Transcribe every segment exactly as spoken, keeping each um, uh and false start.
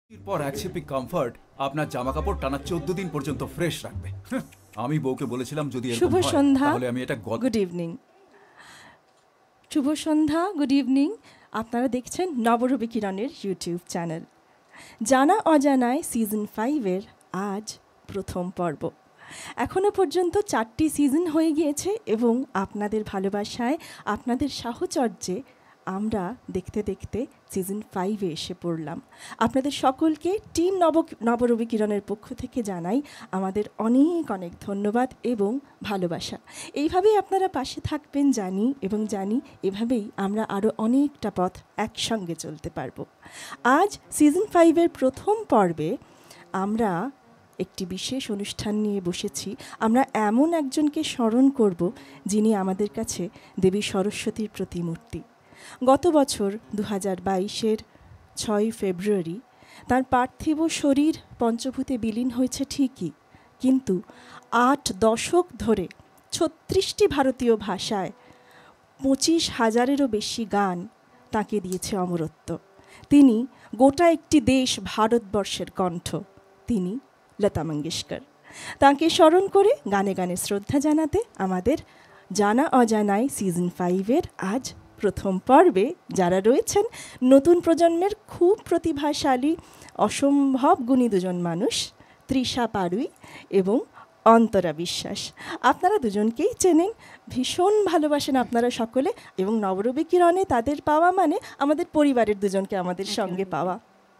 এরপর অ্যাক্সিপিক কমফর্ট আপনার জামা কাপড় টানা চোদ্দ দিন পর্যন্ত ফ্রেশ রাখবে। আমি বউকে বলেছিলাম যদি এরকম হয় তাহলে আমি এটা গুড ইভিনিং শুভ সন্ধ্যা গুড ইভিনিং আপনারা দেখছেন নবরবি কিরণের ইউটিউব চ্যানেল। জানা অজানায় সিজন ফাইভের আজ প্রথম পর্ব। এখনও পর্যন্ত চারটি সিজন হয়ে গিয়েছে এবং আপনাদের ভালোবাসায় আপনাদের সাহচর্যে আমরা দেখতে দেখতে সিজন ফাইভে এসে পড়লাম। আপনাদের সকলকে টিম নব নবরবি কিরণের পক্ষ থেকে জানাই আমাদের অনেক অনেক ধন্যবাদ এবং ভালোবাসা। এইভাবেই আপনারা পাশে থাকবেন জানি এবং জানি এভাবেই আমরা আরও অনেকটা পথ একসঙ্গে চলতে পারবো। আজ সিজন ফাইভের প্রথম পর্বে আমরা একটি বিশেষ অনুষ্ঠান নিয়ে বসেছি। আমরা এমন একজনকে স্মরণ করব যিনি আমাদের কাছে দেবী সরস্বতীর প্রতিমূর্তি। গত বছর দু হাজার বাইশের ছয় ফেব্রুয়ারি তার পার্থিব শরীর পঞ্চভূতে বিলীন হয়েছে ঠিকই, কিন্তু আট দশক ধরে ছত্রিশটি ভারতীয় ভাষায় পঁচিশ হাজারেরও বেশি গান তাকে দিয়েছে অমরত্ব। তিনি গোটা একটি দেশ ভারতবর্ষের কণ্ঠ। তিনি লতা মঙ্গেশকর। তাঁকে স্মরণ করে গানে গানে শ্রদ্ধা জানাতে আমাদের জানা অজানায় সিজন ফাইভের আজ প্রথম পর্বে যারা রয়েছেন নতুন প্রজন্মের খুব প্রতিভাশালী অসম্ভব গুণী দুজন মানুষ, তৃষা পারুই এবং অন্তরা বিশ্বাস। আপনারা দুজনকেই চেনেন, ভীষণ ভালোবাসেন আপনারা সকলে এবং নবরবি কিরণে তাদের পাওয়া মানে আমাদের পরিবারের দুজনকে আমাদের সঙ্গে পাওয়া।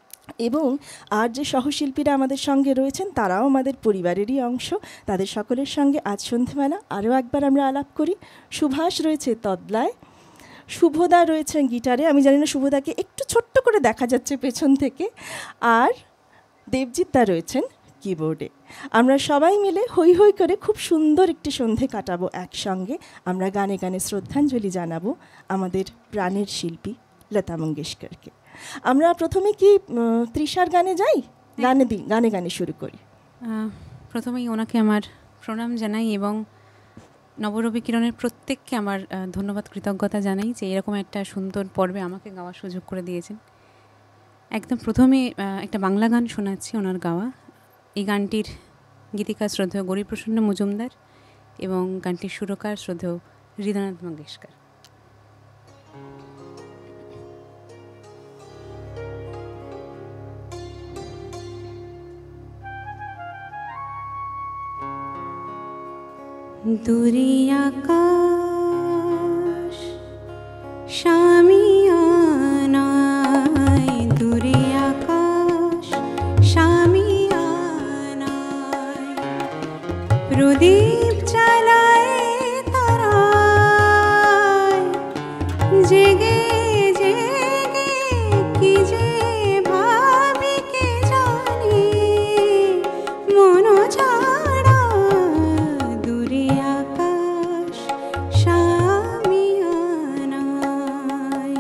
এবং আর যে সহশিল্পীরা আমাদের সঙ্গে রয়েছেন তারাও আমাদের পরিবারেরই অংশ। তাদের সকলের সঙ্গে আজ সন্ধ্যেবেলা আরও একবার আমরা আলাপ করি। সুভাষ রয়েছে তবলায়, শুভদা রয়েছেন গিটারে, আমি জানি না শুভদাকে একটু ছোট্ট করে দেখা যাচ্ছে পেছন থেকে, আর দেবজিৎ দা রয়েছেন কিবোর্ডে। আমরা সবাই মিলে হৈ হৈ করে খুব সুন্দর একটি সন্ধে কাটাবো একসঙ্গে। আমরা গানে গানে শ্রদ্ধাঞ্জলি জানাবো আমাদের প্রাণের শিল্পী লতা মঙ্গেশকরকে। আমরা প্রথমে কি তৃষার গানে যাই? গানে দিই, গানে গানে শুরু করি। প্রথমেই ওনাকে আমার প্রণাম জানাই এবং নবরবি কিরণের প্রত্যেককে আমার ধন্যবাদ কৃতজ্ঞতা জানাই যে এরকম একটা সুন্দর পর্বে আমাকে গাওয়ার সুযোগ করে দিয়েছেন। একদম প্রথমে একটা বাংলা গান শোনাচ্ছি ওনার গাওয়া। এই গানটির গীতিকার শ্রদ্ধেয় গৌরীপ্রসন্ন মজুমদার এবং গানটির সুরকার শ্রদ্ধেয় হৃদয়নাথ মঙ্গেশকর। দূরে আকাশ শামিয়ানায়, দূরে আকাশ শামিয়ানায় প্রদীপ জ্বালায় তারায়, জেগে জেগে কি যে ভাবি কে জানি মন ছাড়া, দূরে আকাশ শামিয়ানায়।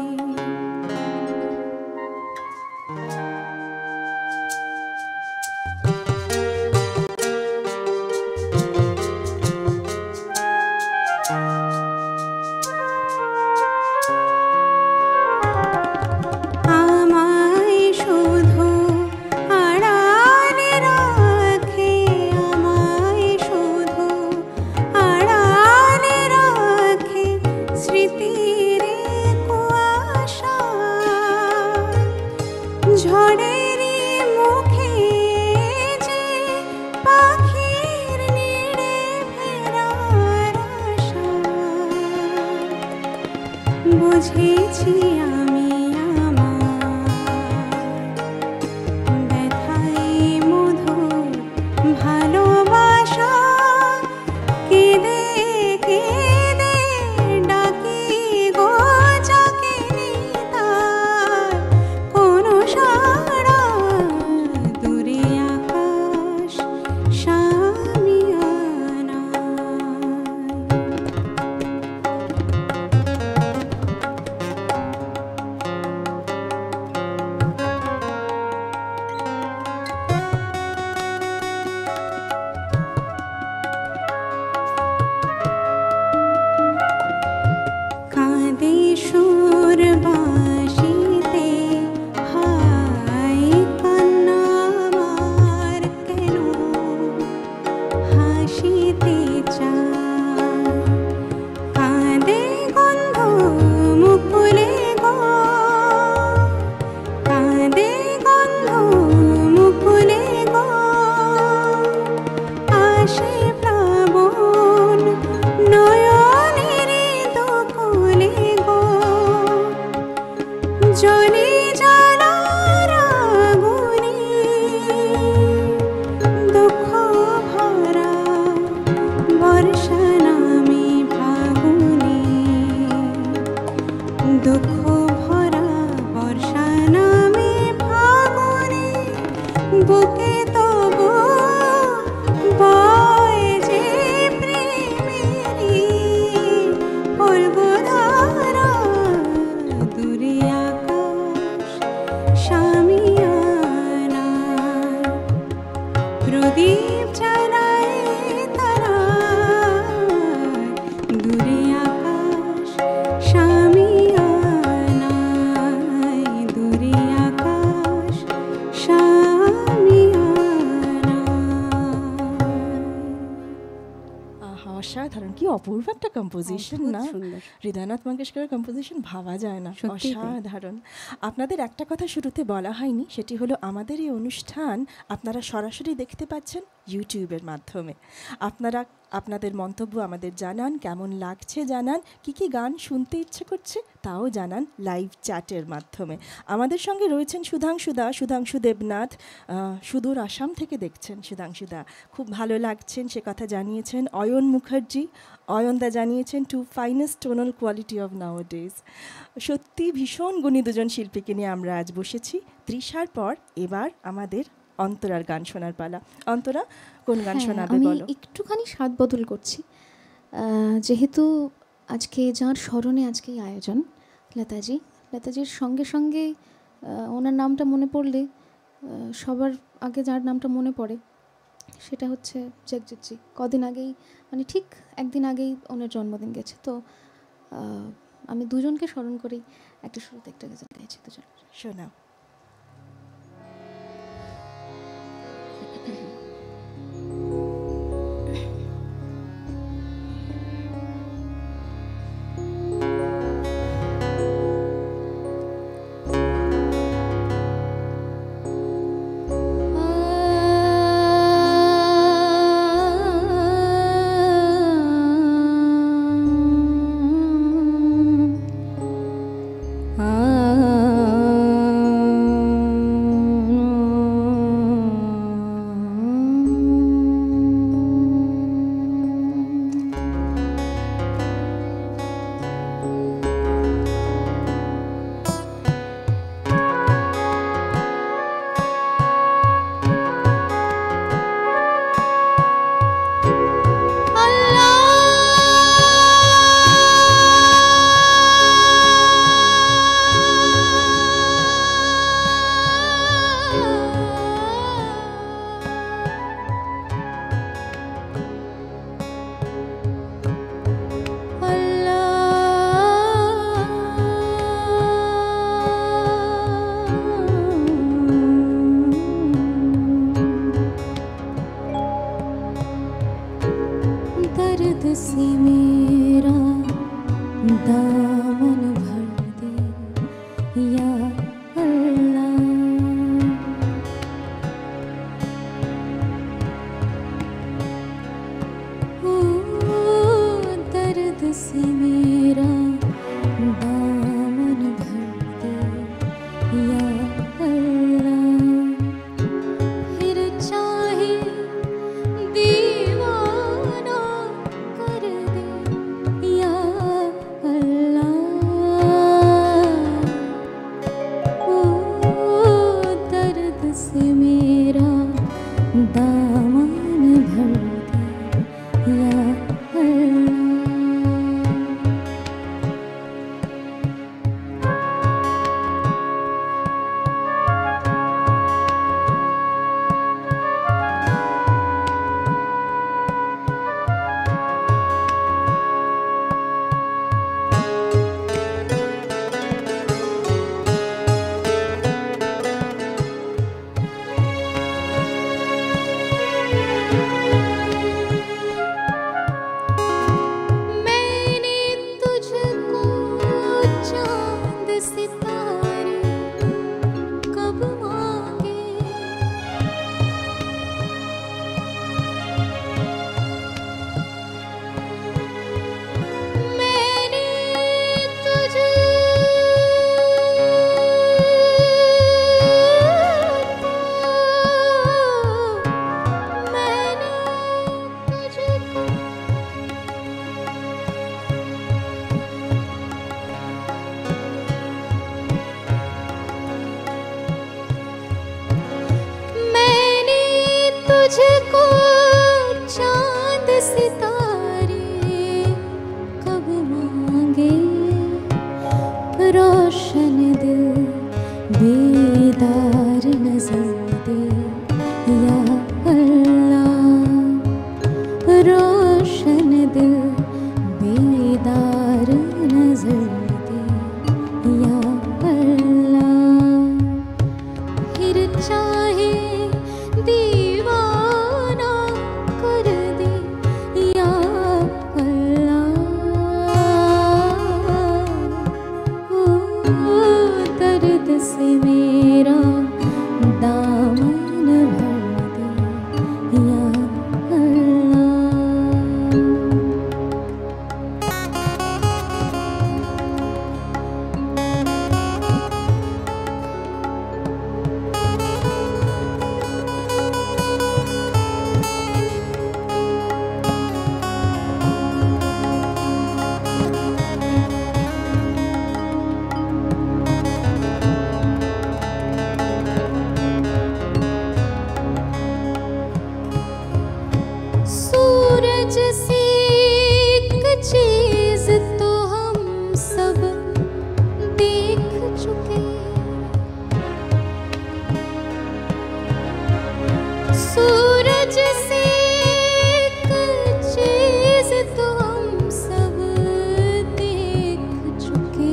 আমায় শুধু আড়ালে রাখে, আমায় শুধু আড়ালে রাখে স্মৃতির কুয়াশা, ঝড়ের মুখে যে পাখির নিড়ে ফেরার আশা, বুঝেছি আমি আমার ব্যথায় মধুর ভালোবাসা, কেঁদে কেঁদে ডাকি গো যাকে তার কোনো সাড়া, দূরে আকাশ শামিয়ানায়। হাসিতে চায় কাঁদে গন্ধ মুকুলে গো কাঁদে গন্ধ মুকুলে গো আসে প্লাবন নয়নের দোকুলে গো জলে জ্বালার আগুনে দুঃখ ভরা বর্ষা নামে ফাগুনে দুঃখ ভরা বর্ষা নামে ফাগুনে বুকে তবু বয় যে প্রেমেরই পর্বতধারা দূরে আকাশ শামিয়ানায় প্রদীপ জ্বালায় তারা দূরে আকাশ শামিয়ানায় দূরে আকাশ শামিয়ানায় আহা, অসাধারণ, কি অপূর্ব একটা কম্পোজিশন অদ্ভুত না? সুন্দর। হৃদয়নাথ মঙ্গেশকরের কম্পোজিশন ভাবা যায় না, সত্যিই তাই। অসাধারণ। আপনাদের একটা কথা শুরুতে বলা হয়নি, সেটি হলো আমাদের এই অনুষ্ঠান আপনারা সরাসরি দেখতে পাচ্ছেন ইউটিউবের মাধ্যমে। আপনারা আপনাদের মন্তব্য আমাদের জানান, কেমন লাগছে জানান, কি কি গান শুনতে ইচ্ছে করছে তাও জানান লাইভ চ্যাটের মাধ্যমে। আমাদের সঙ্গে রয়েছেন সুধাংশুদা, সুধাংশু দেবনাথ, আহ, সুদূর আসাম থেকে দেখছেন সুধাংশুদা, খুব ভালো লাগছেন সে কথা জানিয়েছেন। অয়ন মুখার্জি, অয়নদা জানিয়েছেন to finest tonal quality of nowadays. সত্যি ভীষণ গুণী দুজন শিল্পীকে নিয়ে আমরা আজ বসেছি। তৃষার পর এবার আমাদের অন্তরার গান শোনার পালা। অন্তরা, কোন গান হ্যাঁ, শোনাবে আমি বলো? একটুখানি স্বাদ বদল করছি। আহ, যেহেতু আজকে যার স্মরণে আজকে এই আয়োজন, লতাজি, লতাজির সঙ্গে সঙ্গে আহ, ওনার নামটা মনে পড়লে আহ, সবার আগে যার নামটা মনে পড়ে সেটা হচ্ছে জগজিৎজি। কদিন আগেই, মানে ঠিক একদিন আগেই ওনার জন্মদিন গেছে। তো আহ, আমি দুজনকে স্মরণ করেই একটা শুরুতে একটা গান গাইছি দুজন। শোনাও। से मेरा दामन भर दे या अल्लाह। ओ दर्द से मेरा दामन भर दे या अल्लाह। फिर चाहे दीवाना कर दे या अल्लाह। सितारे कब मांगे रोशन दिल बेदार नजर दे या अल्लाह, रोशन दिल बेदार नजर दे या अल्लाह। फिर चाहे दीवाना कर दे या अल्लाह। ओ दर्द से मेरा दामन भर दे या अल्लाह। सूरज सी एक चीज तो हम सब देख चुके, सूरज सी एक चीज तो हम सब देख चुके,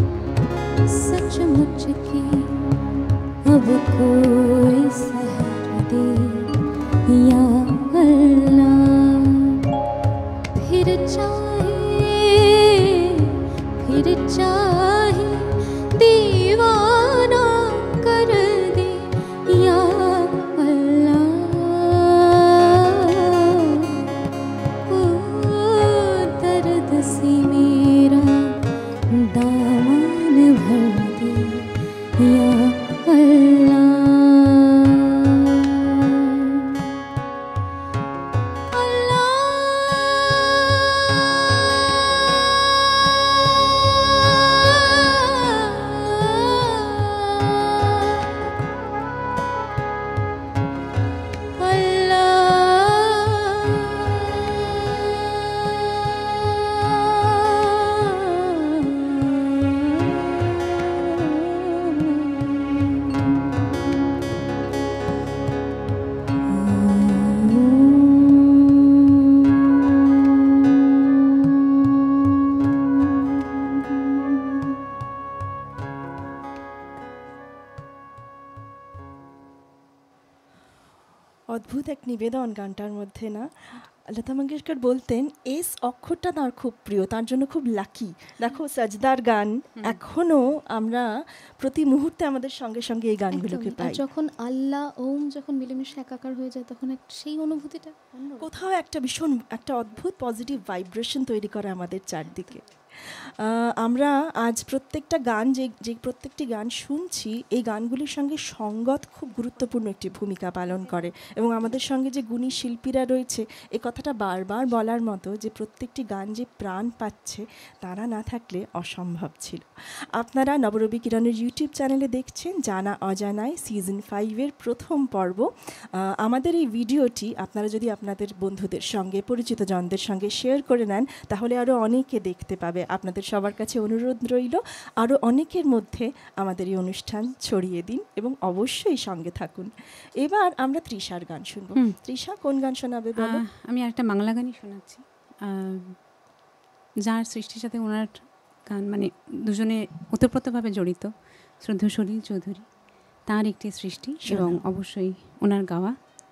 सचमुच की अब कोई सहर दे या अल्लाह। फिर चाहे फिर चाहे दीवाना कर दे या अल्लाह। ओ दर्द से मेरा दामन भर दे या अल्लाह। অদ্ভুত এক নিবেদন গানটার মধ্যে না। লতা মঙ্গেশকর বলতেন এস অক্ষরটা তার খুব প্রিয়, তার জন্য খুব লাকি। দেখো সাজদার গান এখনো আমরা প্রতি মুহূর্তে আমাদের সঙ্গে সঙ্গে এই গানগুলোকে একদমই। আর পাই। যখন আল্লাহ ওম যখন মিলেমিশে একাকার হয়ে যায় তখন এক সেই অনুভূতিটা অন্যরকম। কোথাও একটা ভীষণ একটা অদ্ভুত পজিটিভ ভাইব্রেশন তৈরি করে আমাদের চারদিকে। আহ, আমরা আজ প্রত্যেকটা গান যে যে প্রত্যেকটি গান শুনছি এই গানগুলির সঙ্গে সঙ্গত খুব গুরুত্বপূর্ণ একটি ভূমিকা পালন করে, এবং আমাদের সঙ্গে যে গুণী শিল্পীরা রয়েছে এ কথাটা বারবার বলার মতো যে প্রত্যেকটি গান যে প্রাণ পাচ্ছে তারা না থাকলে অসম্ভব ছিল। আপনারা নবরবি কিরণের ইউটিউব চ্যানেলে দেখছেন জানা অজানায় সিজন ফাইভের প্রথম পর্ব। আহ, আমাদের এই ভিডিওটি আপনারা যদি আপনাদের বন্ধুদের সঙ্গে পরিচিত জনদের সঙ্গে শেয়ার করে নেন তাহলে আরও অনেকে দেখতে পাবে। আপনাদের সবার কাছে অনুরোধ রইল আরও অনেকের মধ্যে আমাদের এই অনুষ্ঠান ছড়িয়ে দিন এবং অবশ্যই সঙ্গে থাকুন। এবার আমরা তৃষার গান শুনবো। তৃষা কোন গান শোনাবে বলো? আহ, আমি একটা বাংলা গানই শোনাচ্ছি, আহ, যার সৃষ্টির সাথে ওনার গান মানে দুজনে ওতপ্রোতভাবে জড়িত, শ্রদ্ধেয় সলিল চৌধুরী, তার একটি সৃষ্টি এবং অবশ্যই ওনার গাওয়া।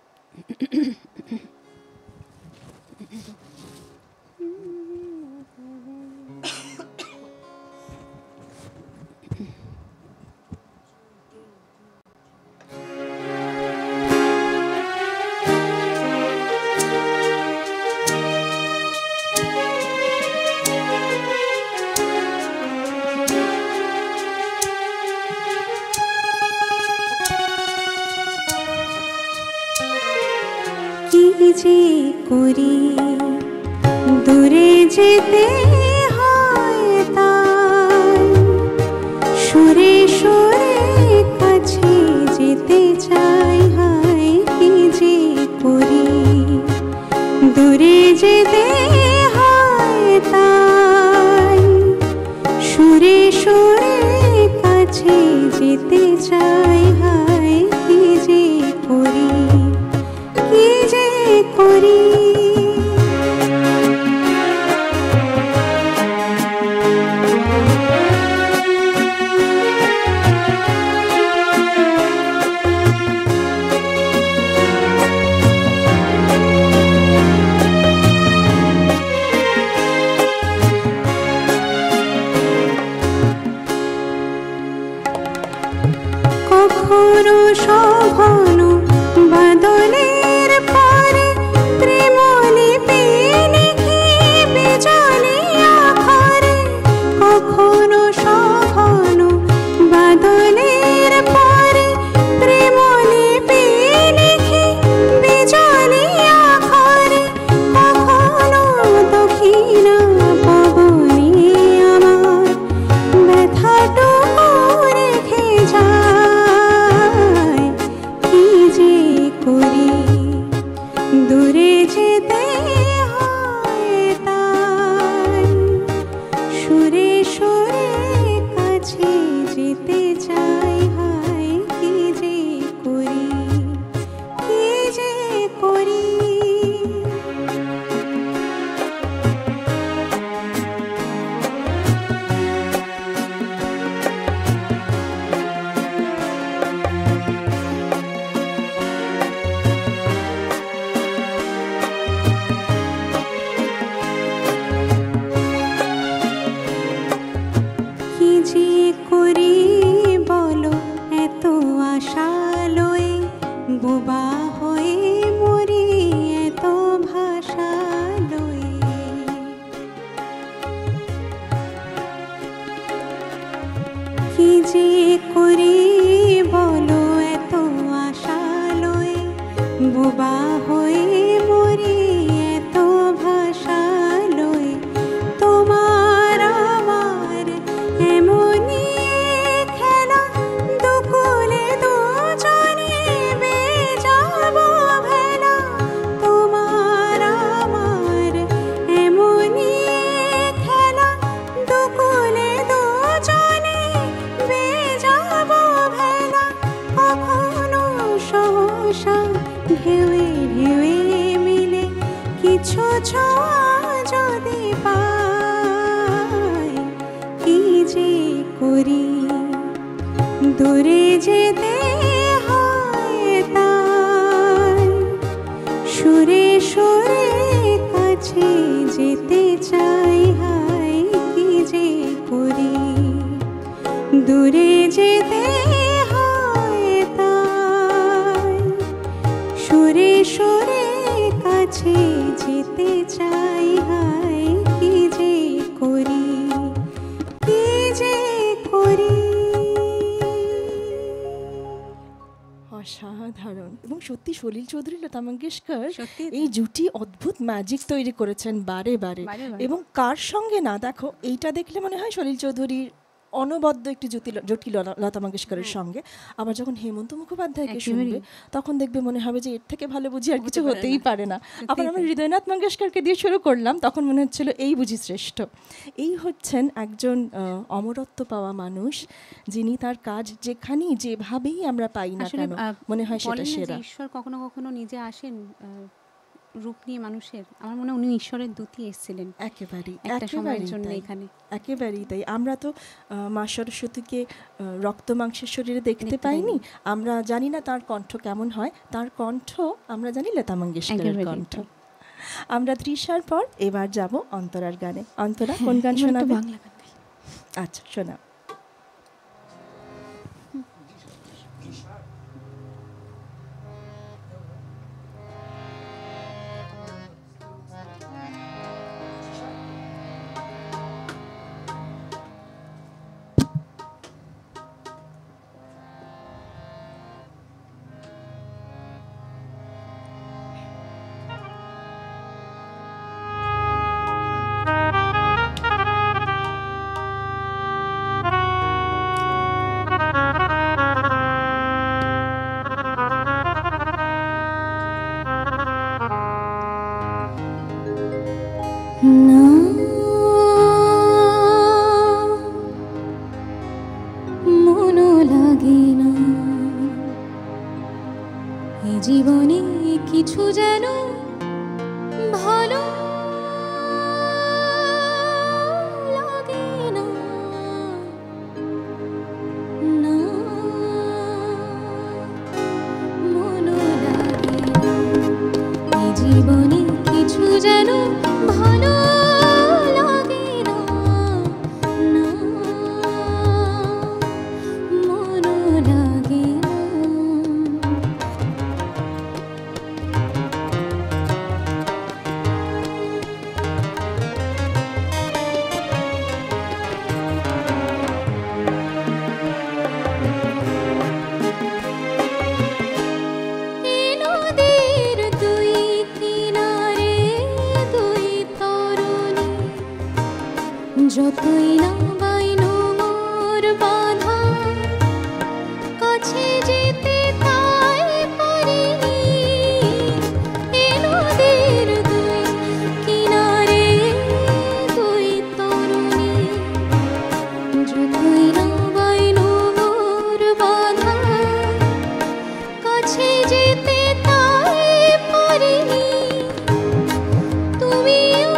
যে করি দূরে যেতে হয় তাই, সুরে সুরে কাছে যেতে চাই, হায় কি যে করি দূরে যেতে হয় তাই সুরে সুরে কাছে যেতে চাই হায় কি যে করি কি যে করি কখনো শোভন বাদলের পরে প্রেম লিপি লিখি বিজলি আখরে কখনো শোভন বাদলের পরে প্রেম লিপি লিখি বিজলি আখরে কখনো দক্ষিণা পবনে আমার ব্যথাটুকু রেখে যায় কি যে করি দূরে যেতে হয় তাই সুরে সুরে কাছে যেতে চাই হায় কি যে করি কি যে করি কি যে করি বলো এত আশা লয়ে বোবা হয়ে মরি এত ভাষা লয়ে কি যে করি বলো এত আশা লয়ে বোবা হয়ে মরি এত ভাষা লয়ে তোমার আমার এমনই খেলা দুকুলে দুজনে বেজাব ভেলা তোমার আমার এমনই খেলা দুকুলে দুজনে বেজাব ভেলা কখনো সহসা ঢেউয়ে ঢেউয়ে মিলে কিছু ছোঁয়া যদি পাই কি যে করি দূরে যেতে হয় তাই সুরে সুরে কাছে যেতে চাই হায় কি যে করি দূরে যেতে হয় তাই সুরে সুরে কাছে যেতে চাই হায় কি যে করি কি যে করি অসাধারণ এবং সত্যি সলিল চৌধুরী লতা মঙ্গেশকর সত্যি এই জুটি অদ্ভুত ম্যাজিক তৈরি করেছেন বারে বারে বারে বারে। এবং কার সঙ্গে না দেখো এইটা দেখলে মনে হয় সলিল চৌধুরীর অনবদ্য একটি জুটি জুটি লতা- লতা মঙ্গেশকরের সঙ্গে আবার যখন হেমন্ত মুখোপাধ্যায়কে শুনবে তখন দেখবে মনে হবে যে এর থেকে ভালো বুঝি আর কিছু হতে পারে হতেই না। পারে না আবার সত্যিই আমরা তাই। হৃদয়নাথ মঙ্গেশকরকে দিয়ে শুরু করলাম তখন মনে হচ্ছিল এই বুঝি শ্রেষ্ঠ এই হচ্ছেন একজন আহ, অমরত্ব পাওয়া মানুষ যিনি তার কাজ যেখানেই যেভাবেই আমরা পাই না আসলে কেন আহ, মনে হয় সেটা বলেন না যে সেরা ঈশ্বর কখনো কখনো নিজে আসেন আহ, রূপ নিয়ে মানুষের আমার মনে হয় উনি ঈশ্বরের দূতই এসেছিলেন একেবারেই একটা সময়ের একেবারেই জন্য তাই। এখানে একেবারেই তাই আমরা তো আহ, মা সরস্বতীকে আহ, রক্ত মাংসের শরীরে দেখতে দেখতে পাইনি আমরা জানি না তার কণ্ঠ কেমন হয় তার কণ্ঠ আমরা জানি লতা মঙ্গেশকরের একেবারেই কণ্ঠ তাই। আমরা তৃষার পর এবার যাব অন্তরার গানে অন্তরা কোন গান এবার একটা শোনাবে বাংলা গান গাই। আচ্ছা শোনা Thank you. না মনো লাগে না এই জীবনে কিছু যেন ভালো লাগে না না মনো লাগে না এই জীবনে কিছু যেন ভালো লাগে না না মনো লাগে না এই নদীর দুই কিনারে দুই তরুণী যতই না বাইনো মোর বাধা কাছে যেতে তাই পারিনি এই নদীর দুই কিনারে দুই তরুণী যতই না বাইনো মোর বাধা কাছে যেতে তাই পারিনি তুমিও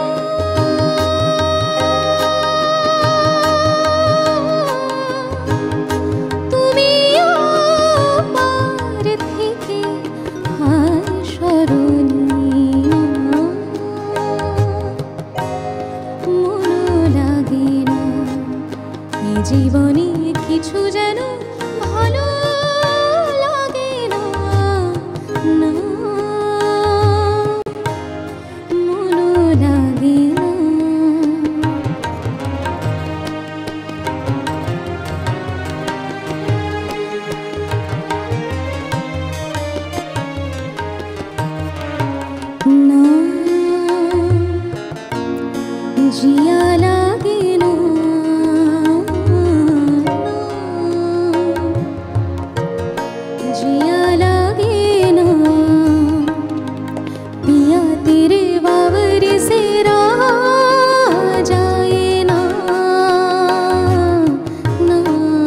তুমিও পার থেকে আর সরণি মনো লাগে না এই জীবনে কিছু যেন ভালো লাগে না না মনো লাগে না না জিয়া লাগে না जिया लागे ना पिया तेरे बावर से रहा जाए ना ना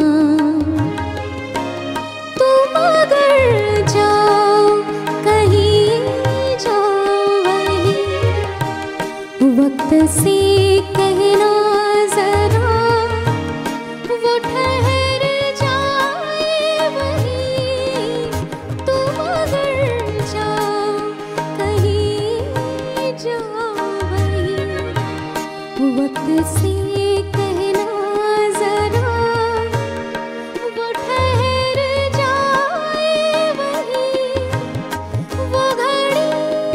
तुम अगर जाओ कहीं जाओ वहीं वक्त से कहना जरा वो ठहर जाए वहीं तुम अगर जाओ कहीं जाओ वहीं वक्त से कहना जरा वो ठहर जाए वहीं वो घड़ी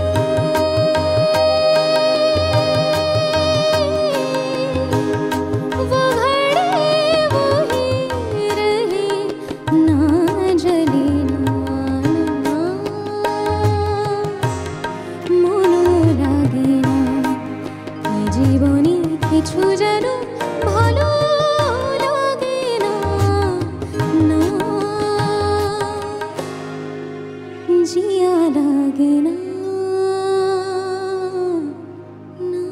वो घड़ी वही रहे ना जले ना মনো লাগে না এই জীবনে কিছু যেন ভালো লাগে না না জিয়া লাগে না না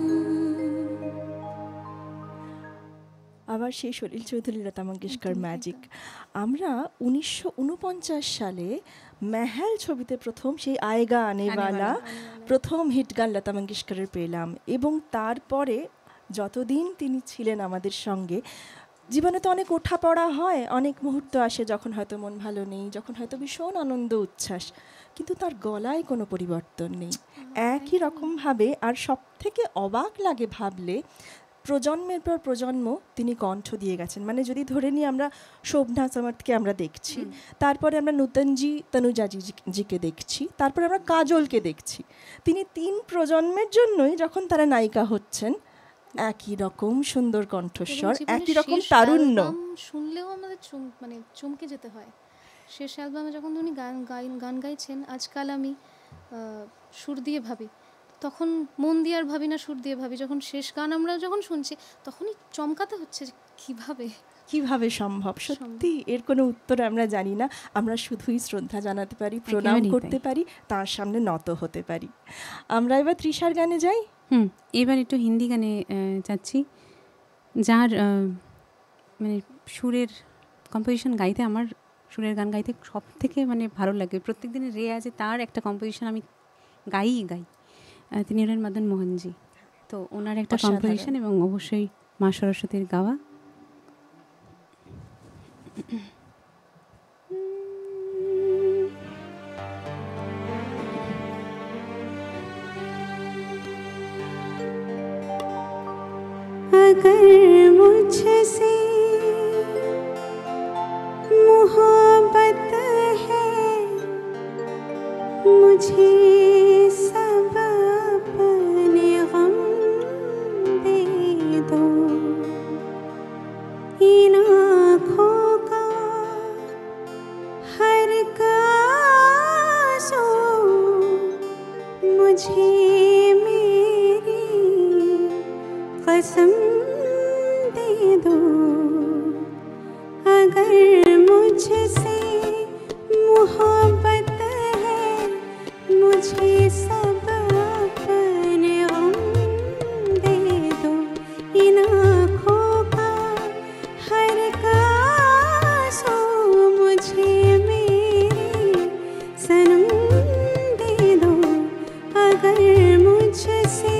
আবার সেই সলিল চৌধুরী লতা মঙ্গেশকর ম্যাজিক। আমরা উনিশশো উনপঞ্চাশ সালে মেহেল ছবিতে প্রথম সেই আয়েগা আনেওয়ালা প্রথম হিট গান লতা মঙ্গেশকরের পেলাম, এবং তারপরে যতদিন তিনি ছিলেন আমাদের সঙ্গে, জীবনে তো অনেক ওঠা পড়া হয়, অনেক মুহূর্ত আসে যখন হয়তো মন ভালো নেই, যখন হয়তো ভীষণ আনন্দ উচ্ছ্বাস, কিন্তু তার গলায় কোনো পরিবর্তন নেই, একই রকমভাবে। আর সব থেকে অবাক লাগে ভাবলে প্রজন্মের পর প্রজন্ম তিনি কণ্ঠ দিয়ে গেছেন। মানে যদি ধরে নিই আমরা শোভনা সমর্থকে আমরা দেখছি, তারপরে আমরা নূতনজি তনুজাজি জিকে দেখছি, তারপরে আমরা কাজলকে দেখছি। তিনি তিন প্রজন্মের জন্যই যখন তারা নায়িকা হচ্ছেন, একই রকম সুন্দর কণ্ঠস্বর, একই রকম তারুণ্য। শুনলেও আমাদের চুম- মানে চমকে যেতে হয়। শেষ অ্যালবামে যখন উনি গান গাই- গান গাইছেন, আজকাল আমি আহ, সুর দিয়ে ভাবি, তখন মন দিয়ে আর ভাবি না, সুর দিয়ে ভাবি। যখন শেষ গান আমরা যখন শুনছি, তখনই চমকাতে হচ্ছে যে কীভাবে কিভাবে সম্ভব। সত্যি এর কোনো উত্তর আমরা জানি না, আমরা শুধুই শ্রদ্ধা জানাতে পারি, প্রণাম একেবারেই করতে তাই। পারি, তার সামনে নত হতে পারি। আমরা এবার তৃষার গানে যাই। হুম এবার একটু হিন্দি গানে চাচ্ছি, যার মানে সুরের কম্পোজিশন গাইতে, আমার সুরের গান গাইতে সব থেকে মানে ভালো লাগে। প্রত্যেক দিনের রেয়াজে তার একটা কম্পোজিশন আমি গাইই গাই। তিনি হলেন মদন মোহনজি। তো ওনার একটা কম্পোজিশন এবং অবশ্যই মা সরস্বতীর গাওয়া। अगर मुझसे मोहब्बत है, मुझे सब अपने गम दे दो। इन आँखों का हर आंसू मुझे मेरी कसम दे दो। अगर मुझसे मोहब्बत है, मुझे सब अपने गम दे दो। इन आँखों का हर आंसू मुझे मेरी सनम दे दो। अगर मुझसे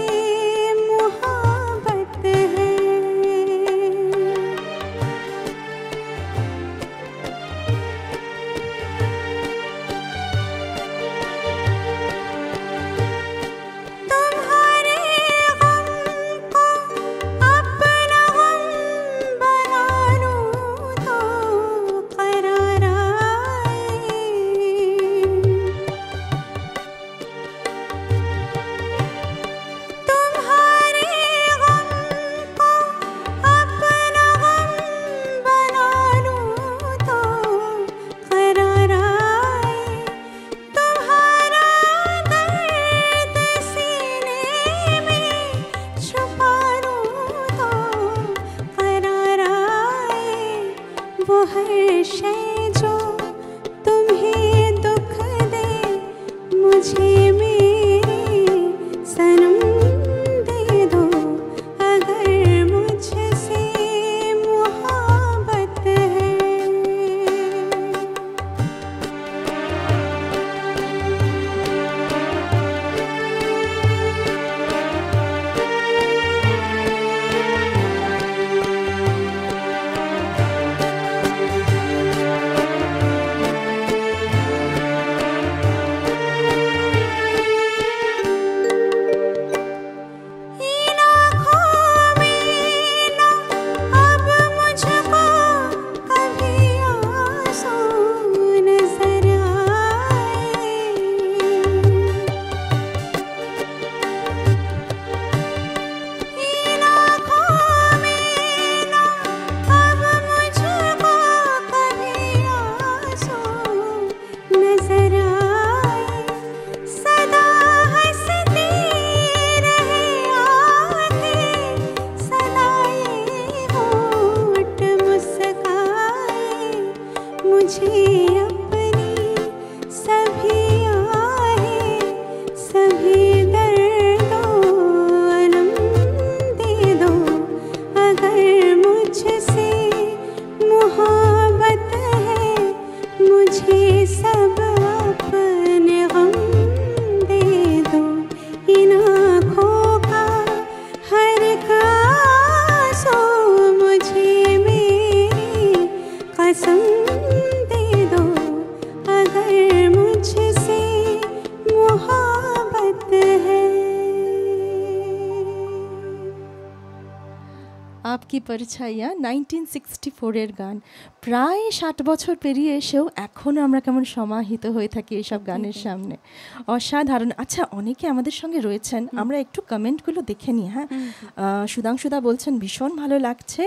आपकी परछाइया नाइनटीन सिक्सटी फोर এর গান। প্রায় ষাট বছর পেরিয়ে এসেও এখনও আমরা কেমন সমাহিত হয়ে থাকি এইসব গানের সামনে। অসাধারণ। আচ্ছা, অনেকে আমাদের সঙ্গে রয়েছেন, আমরা একটু কমেন্টগুলো দেখে নিই। হ্যাঁ, সুধাংশুদা বলছেন ভীষণ ভালো লাগছে।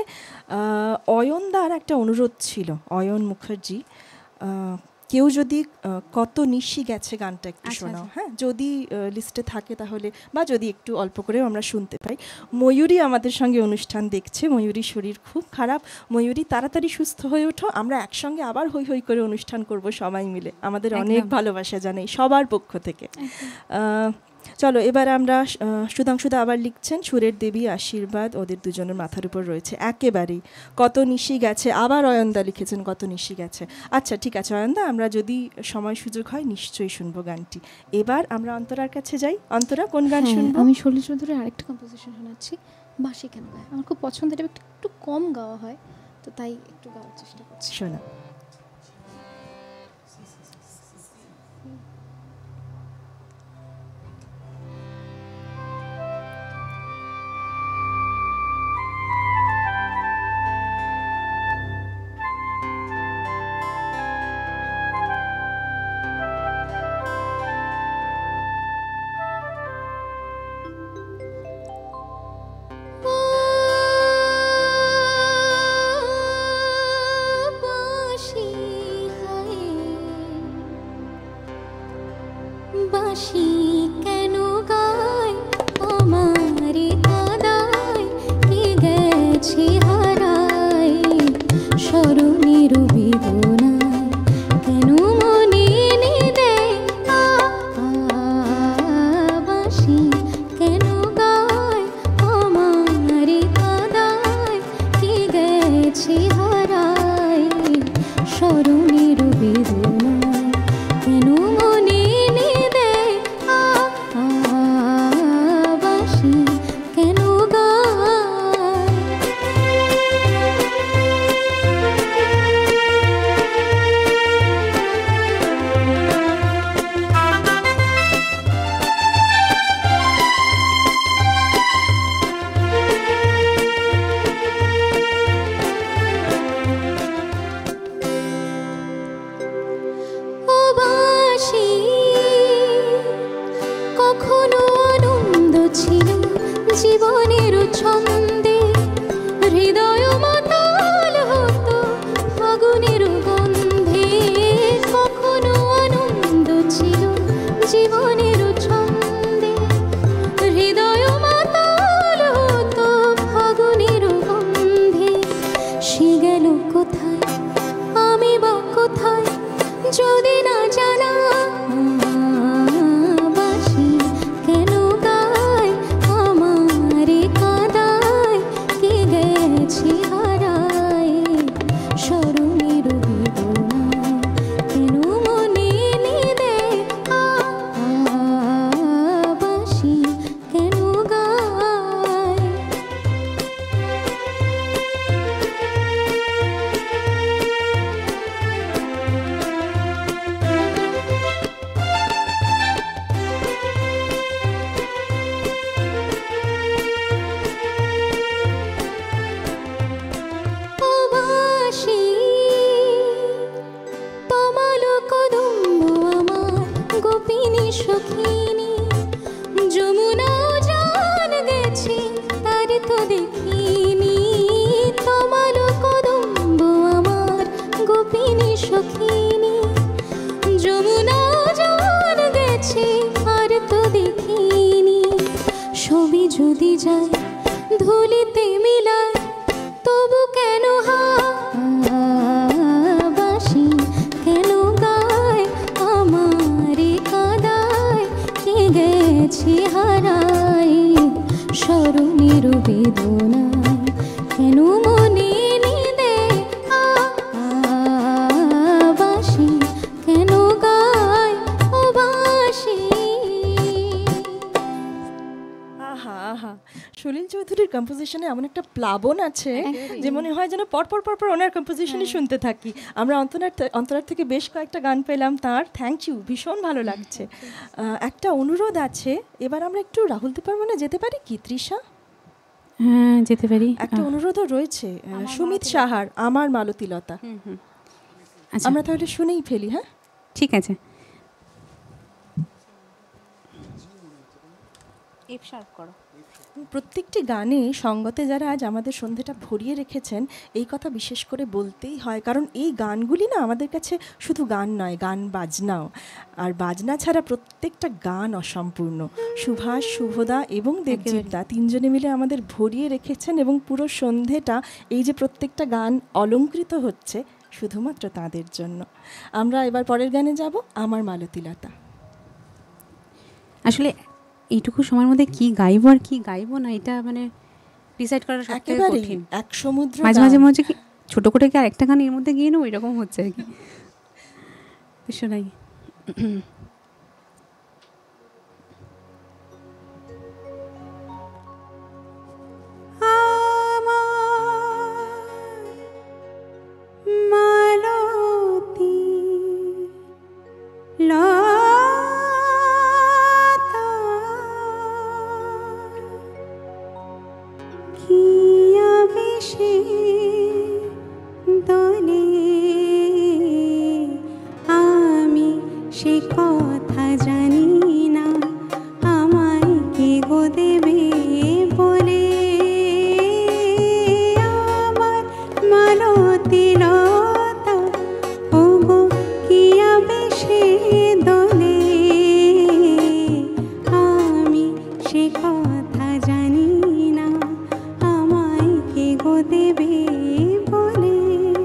অয়নদার একটা অনুরোধ ছিল, অয়ন মুখার্জি, কেউ যদি কত নিশি গেছে গানটা একটু শোনাও। হ্যাঁ, যদি লিস্টে থাকে তাহলে, বা যদি একটু অল্প করেও আমরা শুনতে পাই। ময়ূরী আমাদের সঙ্গে অনুষ্ঠান দেখছে। ময়ূরীর শরীর খুব খারাপ। ময়ূরী তাড়াতাড়ি সুস্থ হয়ে ওঠো, আমরা একসঙ্গে আবার হই হই করে অনুষ্ঠান করব সবাই মিলে। আমাদের অনেক ভালোবাসা জানাই সবার পক্ষ থেকে। চলো এবার আমরা আহ, সুধাংশুদা আবার লিখছেন সুরের দেবী আশীর্বাদ ওদের দুজনের মাথার উপর রয়েছে একেবারেই। কত নিশি গেছে, আবার অয়নদা লিখেছেন কত নিশি গেছে। আচ্ছা ঠিক আছে অয়নদা, আমরা যদি সময় সুযোগ হয় নিশ্চয়ই শুনবো গানটি। এবার আমরা অন্তরার কাছে যাই। অন্তরা কোন গান হ্যাঁ, শুনবো? আমি শৈলী চৌধুরীর আরেকটা কম্পোজিশন শোনাচ্ছি, বাঁশি কেন গায়। আমার খুব পছন্দের, এটা একটু একটু কম গাওয়া হয়, তো তাই একটু গাওয়ার চেষ্টা করছি। শোনা। বাঁশি হায়, বাঁশি কেন গায় আমার কাদায়, কে গেছে হারায় স্মরণের বেদনায়, কেন মনে এনে দেয় আ আ, বাঁশি কেন গায় আমার কাদায়, কে গেছে হারায় স্মরণের বেদনায়, কেন মনে এনে দেয় আ আ, বাঁশি কেন গায়। ও বাঁশি, কখনো আনন্দ ছিল জীবনের ছন্দে, হৃদয় মাতাল হতো ফাগুনের গন্ধে, কখনো আনন্দ ছিল জীবনের ছন্দে, হৃদয় মাতাল হতো ফাগুনের গন্ধে, সে গেল কোথায় আমি বা কোথায় যদি না জানা, বাঁশি কেন গায় আমার কাদায়, কে গেছে হারায় স্মরণের বেদনায়, কেন মনে এনে দেয় আ আ, বাঁশি কেন গায়। ও বাঁশি, তমাল কদম্ব আমার গোপিনী সখিনী, যমুনা জান গেছে তার তো দেখিনি, তমাল কদম্ব আমার গোপিনী সখিনী, যমুনা জান গেছে আর তো দেখিনি, ছবি যদি যায় ধুলিতে মিলায় তবু কেন হা বাঁশি কেন গায় আমার কাদায়, কে গেছে হারায় স্মরণের বেদনায়, কেন মনে এনে দেয় আ আ, বাঁশি কেন গায় ও বাঁশি। আহা আহা, সলিল চৌধুরীর কম্পোজিশনে এমন একটা প্লাবন আছে যে মনে হয় যেন পরপর পরপর ওনার কম্পোজিশনই শুনতে থাকি। আমরা অন্তরার থে- অন্তরার থেকে বেশ কয়েকটা গান পেলাম তার, থ্যাংক ইউ, ভীষণ ভালো লাগছে। আহ, একটা অনুরোধ আছে, এবার আমরা একটু রাহুল দেববর্মনে যেতে পারি কি তৃষা? হ্যাঁ যেতে পারি। একটা আহ, অনুরোধও রয়েছে আহ, সুমিত সাহার আমার মালতীলতা। হুম হুম আচ্ছা আমরা তাহলে শুনেই ফেলি। হ্যাঁ ঠিক আছে। এফ শার্প করো। প্রত্যেকটি গানে সঙ্গতে যারা আজ আমাদের সন্ধ্যেটা ভরিয়ে রেখেছেন এই কথা বিশেষ করে বলতেই হয়, কারণ এই গানগুলি না আমাদের কাছে শুধু গান নয়, গান বাজনাও। আর বাজনা ছাড়া প্রত্যেকটা গান অসম্পূর্ণ। সুভাষ, শুভদা এবং দেবজিৎদা তিনজনে মিলে আমাদের ভরিয়ে রেখেছেন এবং পুরো সন্ধ্যেটা এই যে প্রত্যেকটা গান অলংকৃত হচ্ছে শুধুমাত্র তাদের জন্য। আমরা এবার পরের গানে যাব, আমার মালতীলতা। আসলে এইটুকু সময়ের মধ্যে কি গাইবো আর কি গাইবো না, এটা মানে ডিসাইড করা সবথেকে একেবারেই কঠিন। এক সমুদ্র মাঝে গান। মাঝে মনে হচ্ছে কি ছোট করে কি আরেকটা গান এর মধ্যে গিয়ে নেবো, এরকম হচ্ছে আর কি ভীষণই। মালতী লতা কি আবেশে দোলে, আমি সে কথা জানি না, আমায় কে গো দেবে বলে। আমার মালতী লতা ওগো কি আবেশে দোলে, আমি সে কথা জানি না, আমায় কে গো দেবে বলে।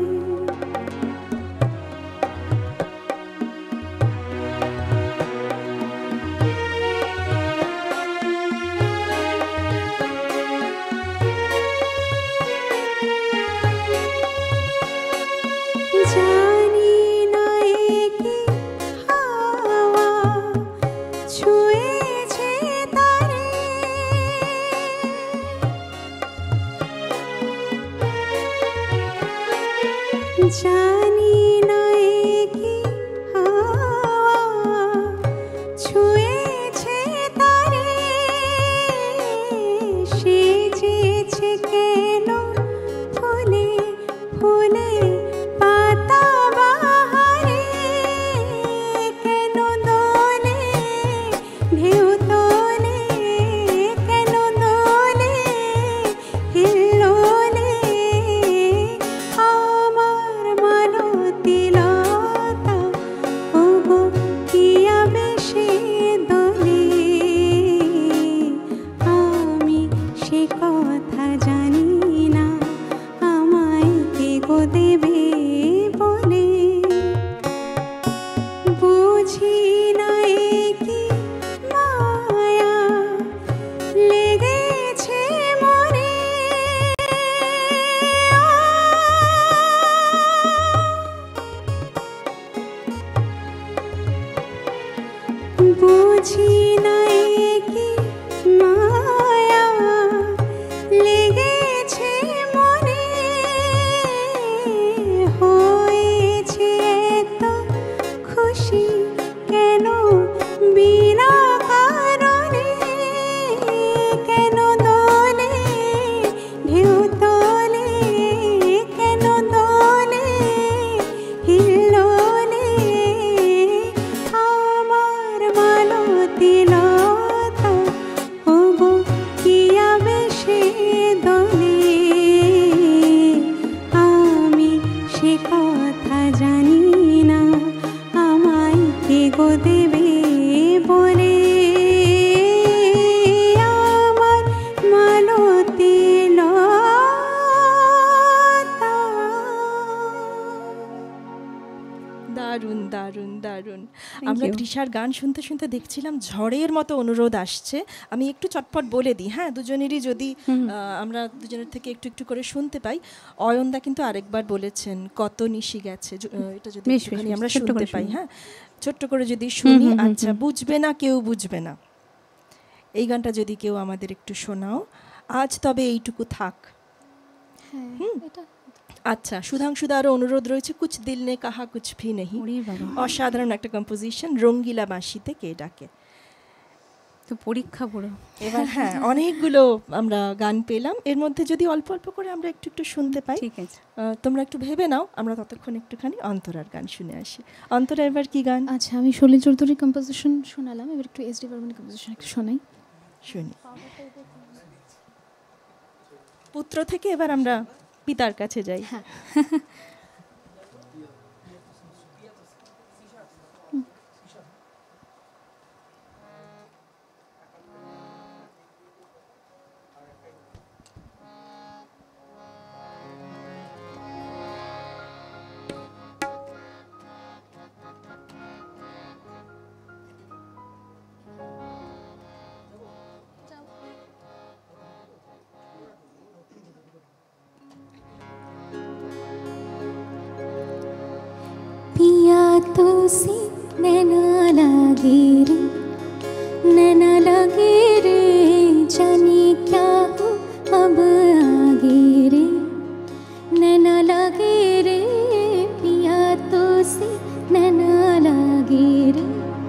জানি না এ কি হাওয়া ছুঁয়েছে তারে, জানি না এ কি হাওয়া ছুঁয়েছে তারে, সেজেছে কেন ফুলে ফুলে পাতা বাহারে, কেন দোলে ঢেউ তোলে, কেন দোলে হিল্লোলে। আমার মালতী লতা ওগো কি আবেশে দোলে, আমি সে কথা জানি না, আমায় কে গো দেবে বলে। বুঝি না এ কি মায়া লেগেছে মনে, বুঝি না এ কি মায়া লেগেছে মনে, হয়েছে এত খুশি কেন বিনা কারণে, কেন দোলে ঢেউ তোলে, কেন দোলে হিল্লোলে। আমার মালতী লতা ওগো কি আবেশে দোলে, আমি সে কথা জানি না, আমায় কে গো দেবে বলে। আমার মালতী লতা। দারুণ দারুণ দারুণ। Thank আমরা you. তৃষার গান শুনতে শুনতে দেখছিলাম ঝড়ের মতো অনুরোধ আসছে। আমি একটু চটপট বলে দিই, হ্যাঁ, দুজনেরই যদি আহ, আমরা দুজনের থেকে একটু একটু করে শুনতে পাই। অয়নদা কিন্তু আরেকবার বলেছেন কত নিশি গেছে, য- আহ, এটা যদি বেশ, বেশ, একটুখানি বেশ, আমরা ছোট্ট শুনতে করে পাই, শুনি। হ্যাঁ, ছোট্ট করে যদি শুনি। হুম, হুম, আচ্ছা, বুঝবে না কেউ বুঝবে না, এই গানটা যদি কেউ আমাদের একটু শোনাও। আজ তবে এইটুকু থাক। হ্যাঁ এটা আচ্ছা, সুধাংশুদা আরও অনুরোধ রয়েছে কুছ দিল নে কাহা কুছ ভি নেহি। ওরে বাবা, অসাধারণ একটা কম্পোজিশন, রঙ্গিলা বাঁশিতে কে ডাকে। তো পরীক্ষা পুরো। এবার হ্যাঁ, অনেকগুলো আমরা গান পেলাম, এর মধ্যে যদি অল্প অল্প করে আমরা একটু একটু শুনতে পাই। ঠিক আছে, আহ, তোমরা একটু ভেবে নাও, আমরা ততক্ষণ একটুখানি অন্তরার গান শুনে আসি। অন্তরা, এবার কি গান আচ্ছা, আমি সলিল চৌধুরীর কম্পোজিশন শোনালাম, এবার একটু এস ডি বর্মনের কম্পোজিশন একটু শোনাই। শুনি? পুত্র থেকে এবার আমরা পিতার কাছে যাই। হ্যাঁ तो से नैना लागे रे, नैना लागे रे, जाने क्या हो अब आगे रे, नैना लागे रे, पिया तो से नैना लागे रे।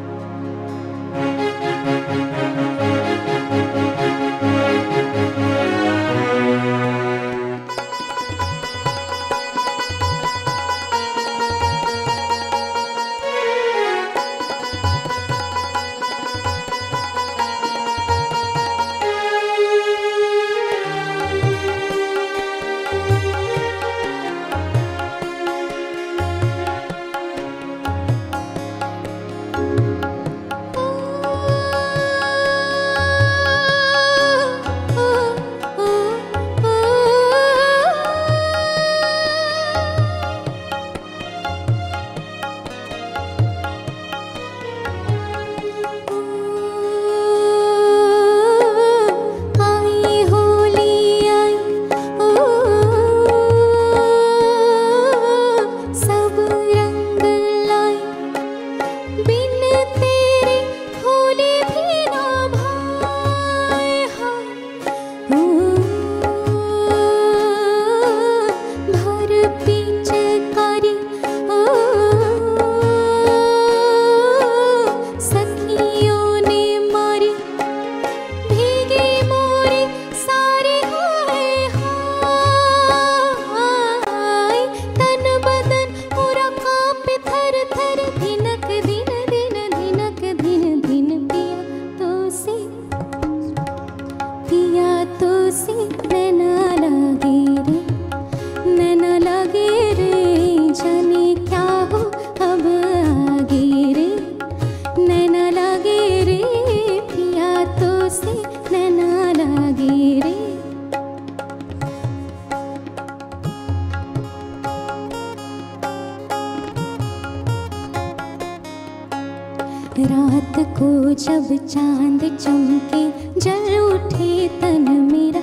रात को जब चांद चमके जल उठे तन मेरा,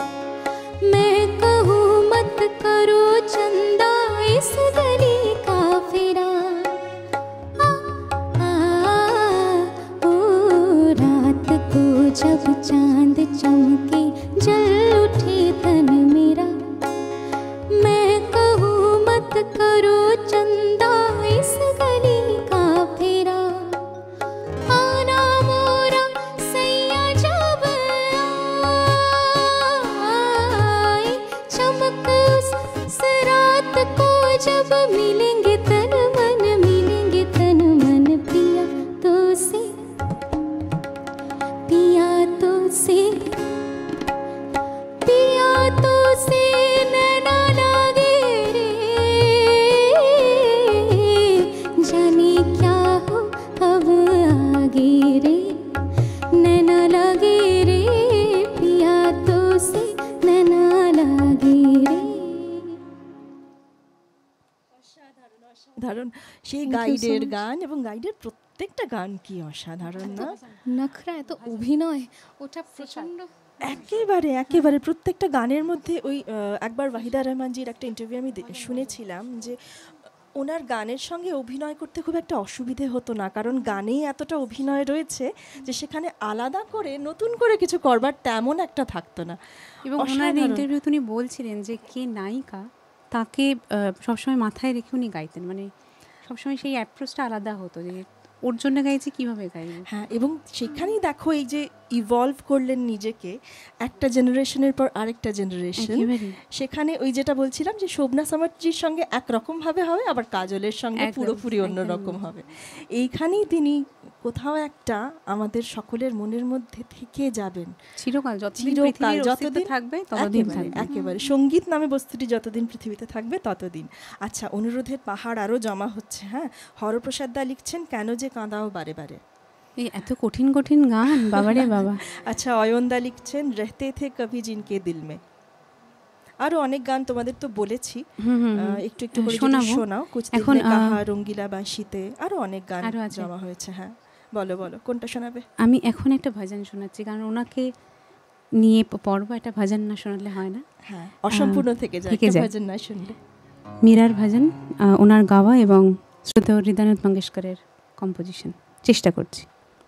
मैं कहूँ मत करो चंदा इस गली का फेरा। आ, आ, ओ रात को जब चांद चमके जल उठे तन मेरा, मैं कहूँ मत करो चंदा इस गली का फेरा। आना मोरा सैया जब आए, चमक उस उस रात को जब मिलेंगे तन मन, मिलेंगे तन मन, पिया तो से, पिया तो से, पिया तो से नैना लागे रे, जाने क्या हो अब आगे रे, नैना लागे रे, पिया तो से नैना लागे रे। অসাধারণ সেই গাইডের গান, এবং গাইডের প্রত্যেকটা গান কি অসাধারণ না? নখরা এত অভিনয়, ওটা প্রচন্ড একেবারে একেবারে প্রত্যেকটা গানের মধ্যে ওই আহ, একবার ওয়াহিদা রহমানজির একটা ইন্টারভিউ আমি দে- শুনেছিলাম যে ওনার গানের সঙ্গে অভিনয় করতে খুব একটা অসুবিধে হতো না, কারণ গানেই এতটা অভিনয় রয়েছে যে সেখানে আলাদা করে নতুন করে কিছু করবার তেমন একটা থাকতো না। এবং ওনার অসাধারণ। ইন্টারভিউ উনি বলছিলেন যে কে নায়িকা তাকে আহ, সবসময় মাথায় রেখে উনি গাইতেন, মানে সবসময় সেই অ্যাপ্রোচটা আলাদা হতো যে ওর জন্য গাইছে কীভাবে গাইবে। হ্যাঁ, এবং সেখানেই দেখো এই যে ইভলভ করলেন নিজেকে একটা জেনারেশনের পর আরেকটা জেনারেশন, একেবারেই। সেখানে ওই যেটা বলছিলাম যে শোভনা সামার্জির সঙ্গে একরকম ভাবে হবে, আবার কাজলের সঙ্গে একদম, পুরোপুরি একদম। অন্যরকম হবে। এইখানেই তিনি কোথাও একটা আমাদের সকলের মনের মধ্যে থেকে যাবেন চিরকাল, যতদিন চিরকাল, পৃথিবীর অস্তিত্ব যতদিন থাকবে ততদিন একেবারে, থাকবে। একেবারে সঙ্গীত নামে বস্তুটি যতদিন পৃথিবীতে থাকবে ততদিন। আচ্ছা, অনুরোধের পাহাড় আরও জমা হচ্ছে। হ্যাঁ, হরপ্রসাদ দা লিখছেন কেন যে কাঁদাও বারে বারে। এই এত কঠিন কঠিন গান, বাবারে বাবা। আচ্ছা, অয়নদা লিখছেন রেহতে থে কভি জিনকে দিল মে। আরো অনেক গান তোমাদের তো বলেছি, হুম, হুম, হুম। আহ, একটু একটু করে যদি শোনাবো। শোনাও। কুছ দিল এখন, নে আহ, কাহা, রঙ্গিলা বাঁশিতে, আরো অনেক গান আরো আছে। জমা হয়েছে। হ্যাঁ, বলো বলো কোনটা শোনাবে? আমি এখন একটা ভজন শোনাচ্ছি, কারণ ওনাকে নিয়ে প- পর্ব একটা ভজন না শোনালে হয় না। হ্যাঁ, অসম্পূর্ণ থেকে যায় থেকে একটা যায়। ভজন না শুনলে। মীরার ভজন, আহ, ওনার গাওয়া এবং শ্রদ্ধেয় হৃদয়নাথ মঙ্গেশকরের কম্পোজিশন চেষ্টা করছি।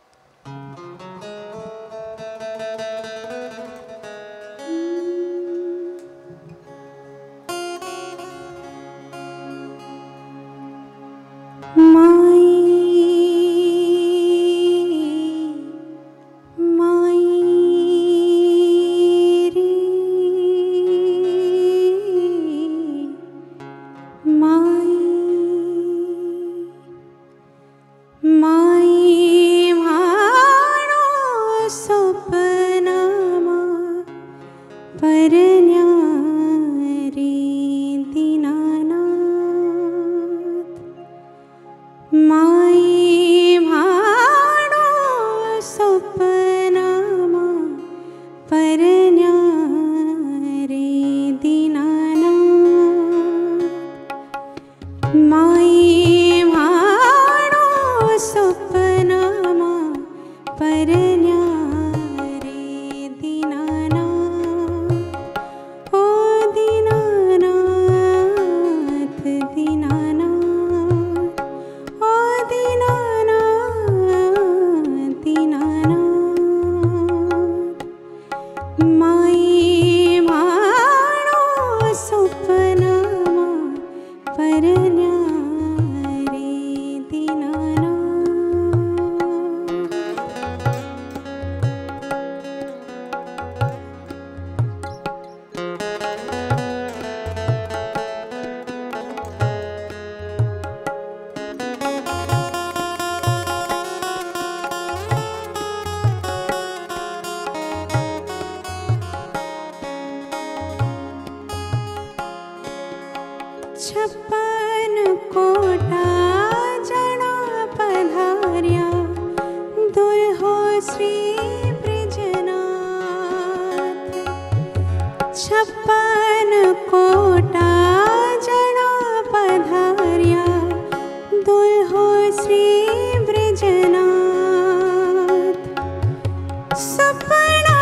छप्पन कोटा जना पधार्या दुल्हो श्री ब्रजनाथ। छप्पन कोटा जना पधार्या दुल्हो श्री ब्रजनाथ। सपना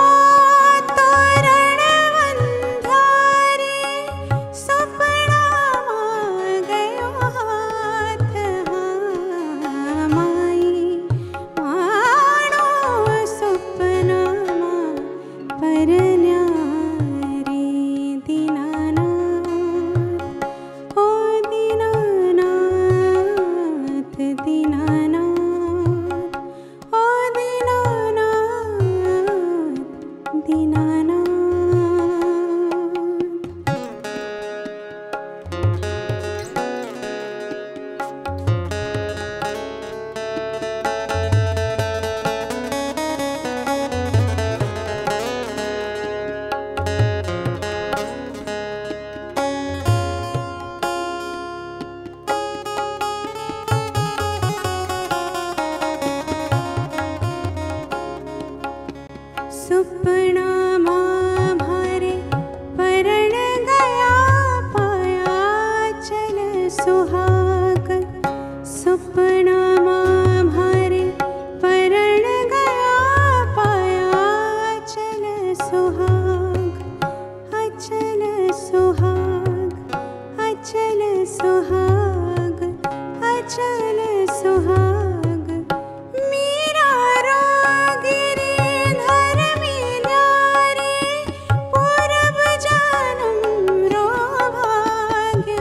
सपना माँ भरे परण गया पाया चल सुहाग। सपना माँ भरे परण गया पाया चल सुहाग। अचल सुहाग अचल सुहाग अचल सुहाग। मेरा रोगिरी धर्मी न्यारे पूरब जानम रो भाग्य।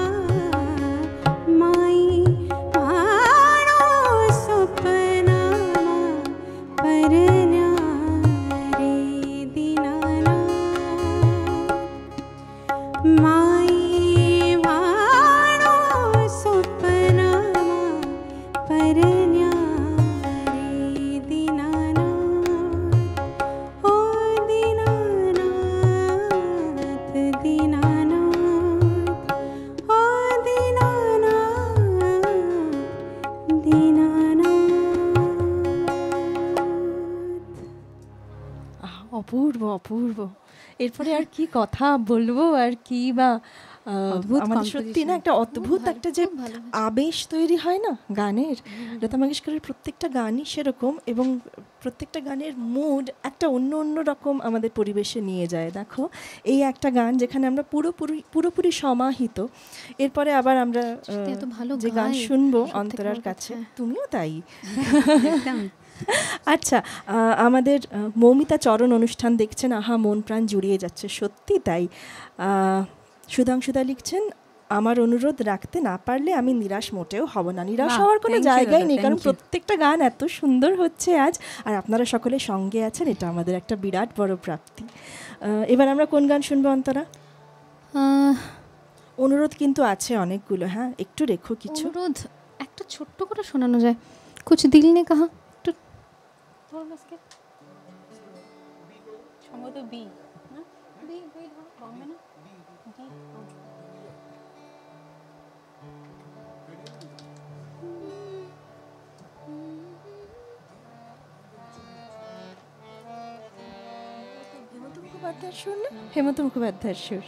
माई माणो सपना पर न्यारे दीनानाथ। माई माणो सपना पर न्यारे दीनानाथ। ओ दीनानाथ दीनानाथ ओ दीनानाथ दीनानाथ। আহ, অপূর্ব অপূর্ব। এরপরে আর কি কথা বলবো আর কি বা অদ্ভুত আমাদের সত্যি না composition। একটা অদ্ভুত ভালো, একটা যে খুব ভালো হয়েছে। আবেশ তৈরি হয় না গানের, লতা মঙ্গেশকরের প্রত্যেকটা গানই সেরকম, এবং প্রত্যেকটা গানের মুড একটা অন্য অন্য রকম আমাদের পরিবেশে নিয়ে যায়। দেখো এই একটা গান যেখানে আমরা পুরোপুরি পুরোপুরি সমাহিত, এরপরে আবার আমরা আহ, সত্যি এত ভালো যে গান গায়, শুনবো সত্যি অন্তরার বড় কাছে, কথা। তুমিও তাই। একদম। আচ্ছা, আহ, আমাদের আহ, মৌমিতা চরণ অনুষ্ঠান দেখছেন, আহা মন প্রাণ জুড়িয়ে যাচ্ছে, সত্যি তাই। আহ, সুধাংশুদা লিখছেন, আমার অনুরোধ রাখতে না পারলে আমি নিরাশ মোটেও হব না। নিরাশ বাহ, হওয়ার কোনো thank you জায়গাই দাদা, নেই, কারণ thank you। প্রত্যেকটা গান এত সুন্দর হচ্ছে আজ, আর আপনারা সকলে সঙ্গে আছেন, এটা আমাদের একটা বিরাট বড় প্রাপ্তি। আহ, এবার আমরা কোন গান শুনবো অন্তরা? আহ, অনুরোধ কিন্তু আছে অনেকগুলো, হ্যাঁ একটু রেখো কিছু। অনুরোধ একটা ছোট্ট করে শোনানো যায়, কুছ দিল নে কাহা, একটু সম্ভবত বি না, বি বি ধরো, বম্বে না, ডি। হেমন্ত মুখোপাধ্যায়ের সুর না? হেমন্ত মুখোপাধ্যায়ের সুর।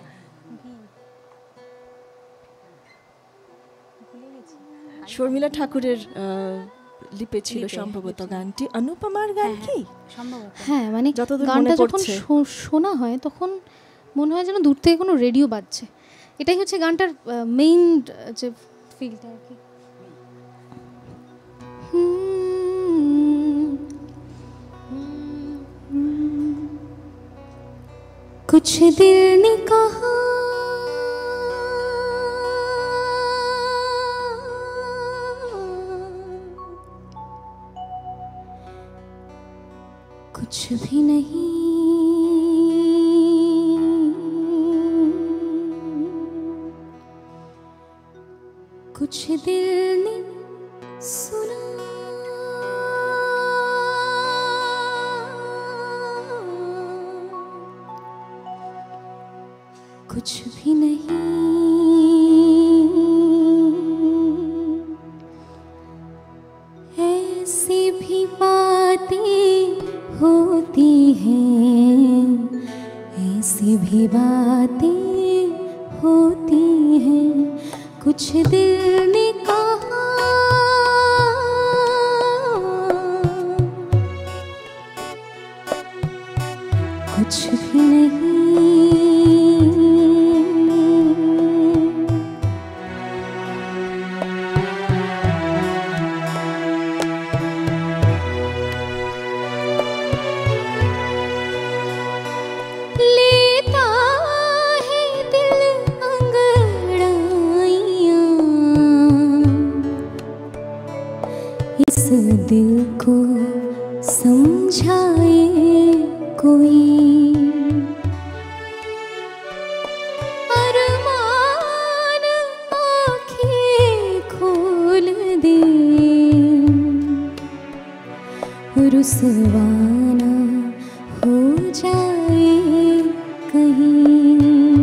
শর্মিলা ঠাকুরের আহ, লিপে ছিল লিপে, সম্ভবত লিপে। গানটি। অনুপমার গান কি? সম্ভবত। হ্যাঁ মানে যতদূর গানটা মনে যখন পড়ছে। শো- শোনা হয় তখন মনে হয় যেন দূর থেকে কোনো রেডিও বাজছে। এটাই হচ্ছে গানটার মেইন যে ফিলটা আর কি। कुछ दिल ने कहा कुछ भी नहीं, कुछ दिल ने सुना, कुछ भी नहीं, ऐसी भी बातें होती हैं, ऐसी भी बातें होती हैं, कुछ दिल ने कहा, कुछ भी नहीं। लेता है दिल अंगड़ाइयाँ, इस दिल को समझाए कोई, अरमान आँखें खोल दे, रुसवाना हो जाए कहीं,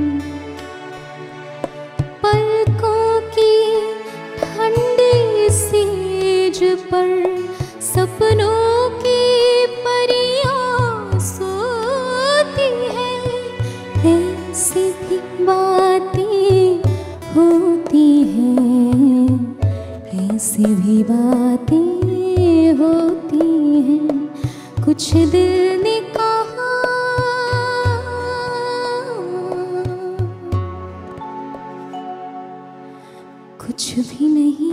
पलकों की ठंडी सेज पर सपनों की परियां सोती हैं, ऐसी भी बातें होती हैं, ऐसी भी बातें होती हैं, कुछ दिल ने कहा, कुछ भी नहीं।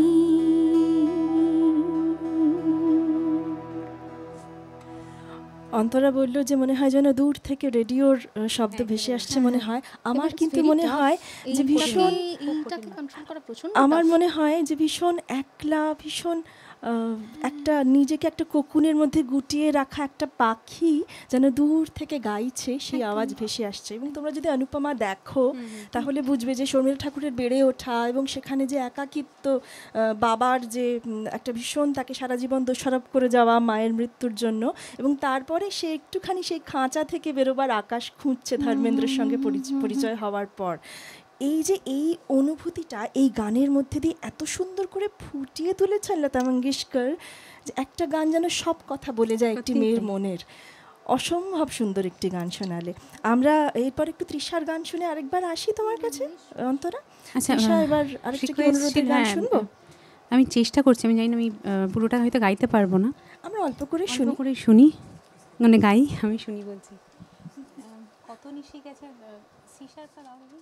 অন্তরা বলল যে মনে হয় যেন দূর থেকে রেডিওর আহ, শব্দ ভেসে আসছে মনে হয়। আমার But it's কিন্তু very মনে tough. হয় যে এইটাকে- ভীষণ, এইটাকে control করা প্রচণ্ড আমার tough। মনে হয় যে ভীষণ একলা, ভীষণ আহ, একটা নিজেকে একটা কোকুনের মধ্যে গুটিয়ে রাখা একটা পাখি যেন দূর থেকে গাইছে, সেই আওয়াজ ভেসে আসছে। এবং তোমরা যদি অনুপমা দেখো তাহলে বুঝবে যে শর্মিলা ঠাকুরের বেড়ে ওঠা এবং সেখানে যে একাকিত্ব, আহ, বাবার যে উম, একটা ভীষণ তাকে সারা জীবন দোষারোপ করে যাওয়া মায়ের মৃত্যুর জন্য, এবং তারপরে সে একটুখানি সেই খাঁচা থেকে বেরোবার আকাশ খুঁজছে ধর্মেন্দ্রের সঙ্গে পরিচ- পরিচয় হওয়ার পর। এই যে এই অনুভূতিটা এই গানের মধ্যে দিয়ে এত সুন্দর করে ফুটিয়ে তুলেছেন লতা মঙ্গেশকর, যে একটা গান যেন সব কথা বলে যায় একটি সত্যিই মেয়ের তাই। মনের। অসম্ভব সুন্দর একটি গান শোনালে। আমরা এরপর একটু তৃষার গান শুনে আরেকবার আসি তোমার কাছে অন্তরা। আচ্ছা, তৃষা আহ, এবার আরেকটা কি request অনুরোধের ছিল, গান হ্যাঁ, শুনবো? আমি চেষ্টা করছি, আমি জানি না আমি আহ, পুরোটা হয়তো গাইতে পারবো না, আমরা অল্প করে অল্প শুনি। করে শুনি, মানে গাই, আমি শুনি বলছি। কত নিশি গেছে সিসারটা দাও দেখি।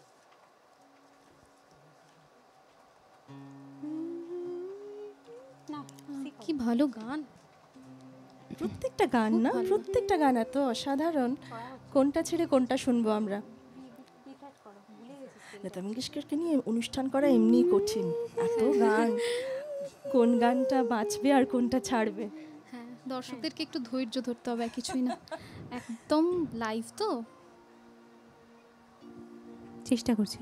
না, কি ভালো গান। প্রত্যেকটা গান খুব না, ভালো। প্রত্যেকটা গান এত অসাধারণ, কোনটা ছেড়ে কোনটা শুনবো আমরা। লতা মঙ্গেশকরকে নিয়ে অনুষ্ঠান করা এমনি কঠিন, এত গান, কোন গানটা বাঁচবে আর কোনটা ছাড়বে। হ্যাঁ, দর্শকদেরকে একটু ধৈর্য ধরতে হবে, আর কিছুই না, একদম লাইভ তো। চেষ্টা করছি।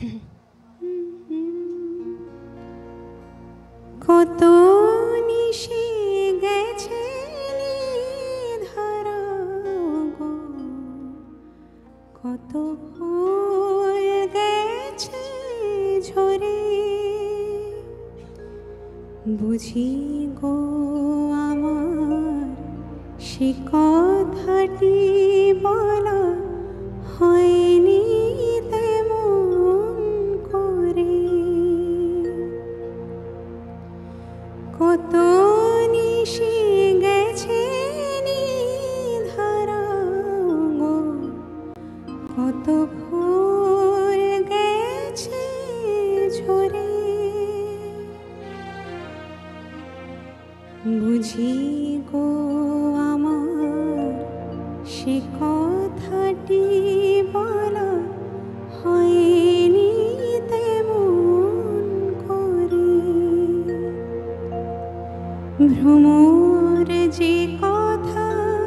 কত নিশি গেছে নিধারা গো, কত ফুল গেছে ঝরে, বুঝি গো আমার সে কথাটি বলা হয়নি তেমন করে। কত নিশি গেছে নিধারা গো, কত ফুল গেছে ঝরে, বুঝি গো আমার সে কথাটি বলা হয়নি তেমন করে। ভ্রমর যে কথা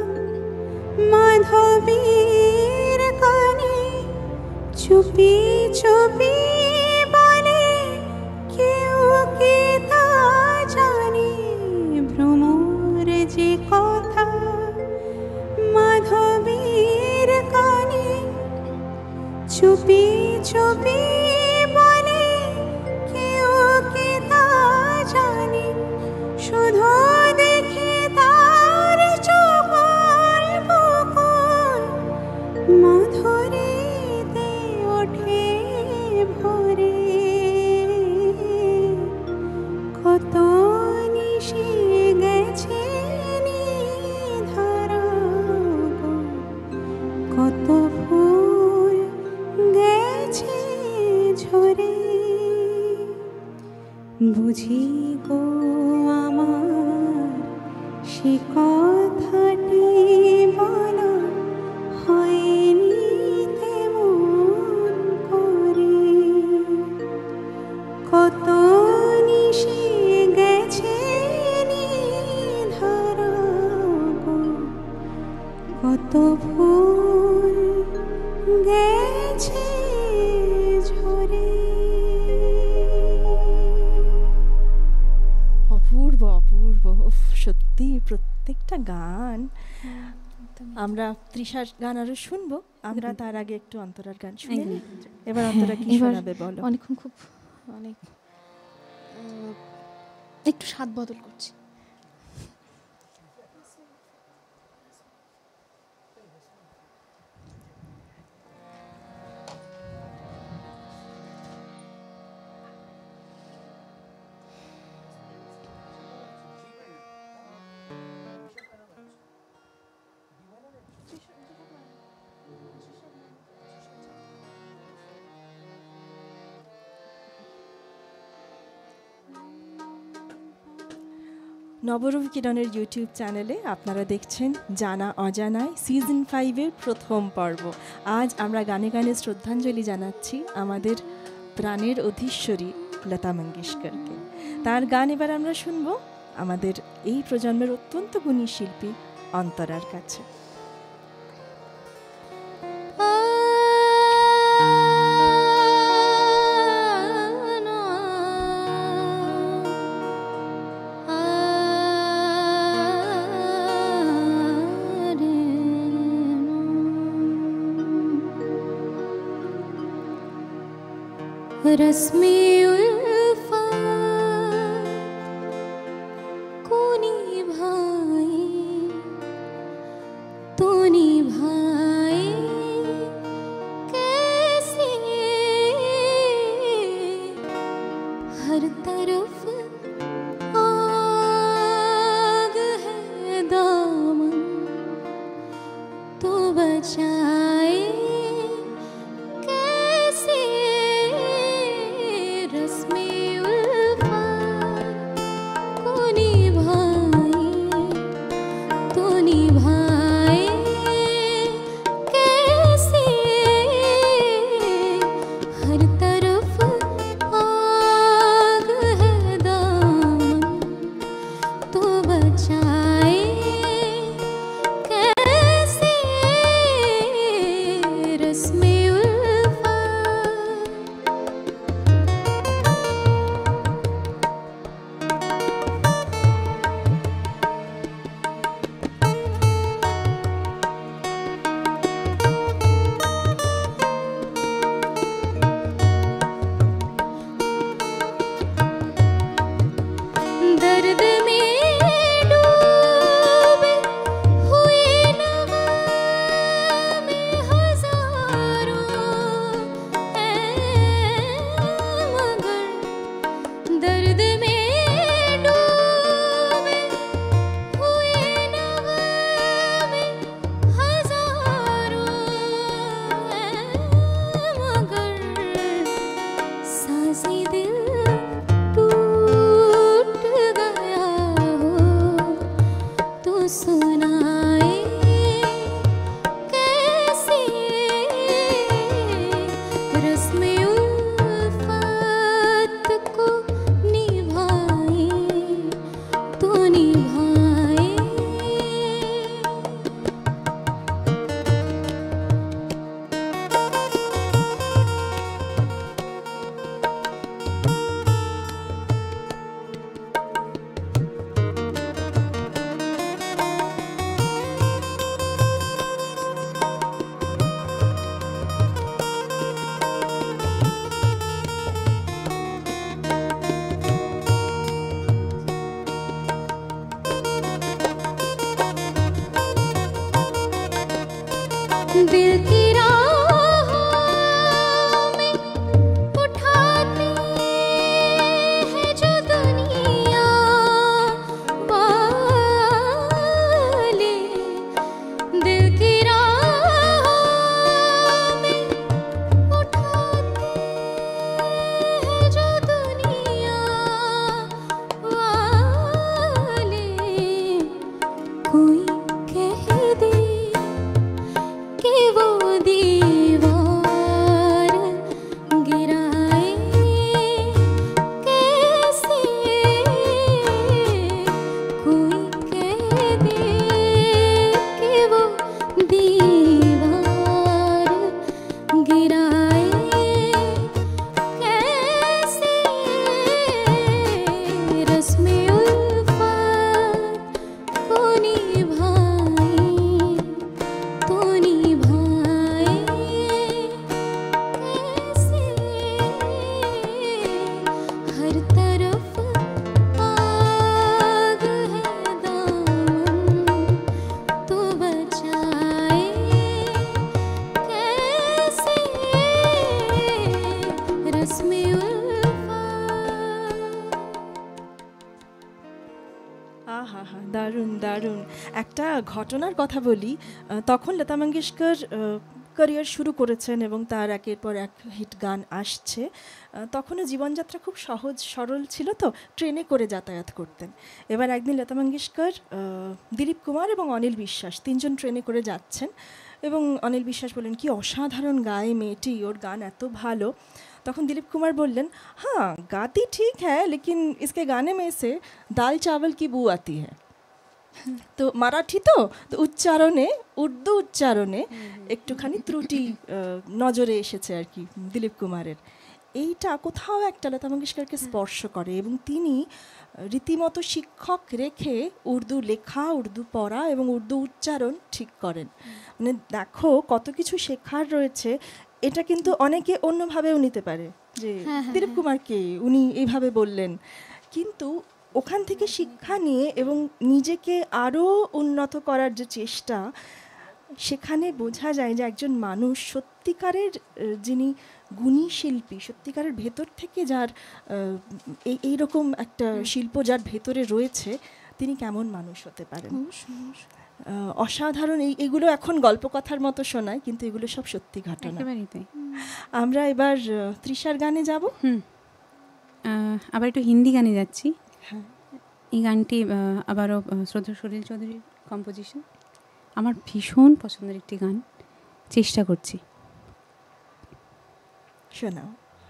মাধবীর কানে চুপি চুপি বলে, কেউ কি তা জানে। ভ্রমর যে কথা মাধবীর কানে চুপি চুপি বলে, কেউ কি তা জানে। শুধু দেখে তার চোখল বুকল মাধুরীতে ওঠে ভরে। কত নিশি গেছে নিধারা গো, কত ফুল গেছে ঝরে, বুঝি গো আমার সে কথাটি বলা হয়নি তেমন করে। কত নিশি গেছে নিধারা গো, কত ফুল গেছে ঝরে। অপূর্ব অপূর্ব, উফ, সত্যি প্রত্যেকটা গান। আমরা তৃষার গান আরো শুনবো, আমরা তার আগে একটু অন্তরার গান শুনে নিই। এবার অন্তরা কি এবার শোনাবে বলো? অনেকক্ষণ খুব অনেক আহ, একটু স্বাদ বদল করছি। নবরূপ কিরণের ইউটিউব চ্যানেলে আপনারা দেখছেন জানা অজানায় সিজন ফাইভের প্রথম পর্ব। আজ আমরা গানে গানে শ্রদ্ধাঞ্জলি জানাচ্ছি আমাদের প্রাণের অধীশ্বরী লতা মঙ্গেশকরকে। তার গান এবার আমরা শুনবো আমাদের এই প্রজন্মের অত্যন্ত গুণী শিল্পী অন্তরার কাছে। रस्मे उल्फत को निभाए निभाए कैसे, हर तरफ आग है दामन तो बचाए कैसे, रस्मे उल्फत को निभाए तो निभाए कैसे, हर तरफ आग है दामन तो बचाए कैसे, रस्मे उल्फत। दर्द में डूबे हुए नगमे हजारों हैं, मगर दर्द में डूबे हुए नगमे हजारों हैं, मगर सांसें दिल टूट गया हो तो सुनाए कैसे, रस्मे उल्फत को निभाए तो निभाए। दिल की राहों में उठाते हैं जो दुनिया वाले, दिल की राहों में उठाते हैं जो दुनिया वाले, कोई कह दे कि वो दीवार गिराए कैसे, कोई कह दे कि वो दीवार गिराए कैसे, रस्मे उल्फत को निभाए तो निभाए कैसे, हर तरफ आग है दामन तो बचाए कैसे, रस्मे उल्फत। আহা হা দারুণ দারুণ একটা ঘটনার কথা বলি। আহ, তখন লতা মঙ্গেশকর ক্যারিয়ার শুরু করেছেন এবং তার একের পর এক হিট গান আসছে। আহ, তখনও জীবনযাত্রা খুব সহজ সরল ছিল, তো ট্রেনে করে যাতায়াত করতেন। এবার একদিন লতা মঙ্গেশকর, আহ, দিলীপ কুমার এবং অনিল বিশ্বাস তিনজন ট্রেনে করে যাচ্ছেন এবং অনিল বিশ্বাস বললেন কি অসাধারণ গায়ে মেয়েটি, ওর গান এত ভালো। তখন দিলীপ কুমার বললেন, हाँ गाती ठीक है लेकिन इसके गाने में से दाल चावल की बू आती है। তো মারাঠি তো তো উচ্চারণে, উর্দু উচ্চারণে একটুখানি ত্রুটি আহ, নজরে এসেছে আর কি দিলীপ কুমারের। এইটা কোথাও একটা লতা মঙ্গেশকরকে স্পর্শ করে এবং তিনি রীতিমতো শিক্ষক রেখে উর্দু লেখা, উর্দু পড়া এবং উর্দু উচ্চারণ ঠিক করেন। মানে দেখো কত কিছু শেখার রয়েছে। এটা কিন্তু অনেকে অন্যভাবেও নিতে পারে যে দিলীপ কুমারকে উনি এইভাবে বললেন, কিন্তু ওখান থেকে শিক্ষা নিয়ে এবং নিজেকে আরও উন্নত করার যে চেষ্টা, সেখানে বোঝা যায় যে একজন মানুষ সত্যিকারের আহ, যিনি গুণী শিল্পী, সত্যিকারের ভেতর থেকে যার আহ, এই এইরকম একটা শিল্প যার ভেতরে রয়েছে, তিনি কেমন মানুষ হতে পারেন। আহ, অসাধারণ। এই এগুলো এখন গল্প কথার মতো শোনায়, কিন্তু এগুলো সব সত্যি ঘটনা। একেবারেই তাই। আমরা এবার আহ, তৃষার গানে যাব। হুম আহ, আবার একটু হিন্দি গানে যাচ্ছি। হ্যাঁ। এই গানটি আহ, আবারও আহ, শ্রদ্ধা সলিল চৌধুরীর কম্পোজিশন। আমার ভীষণ পছন্দের একটি গান, চেষ্টা করছি। শোনাও।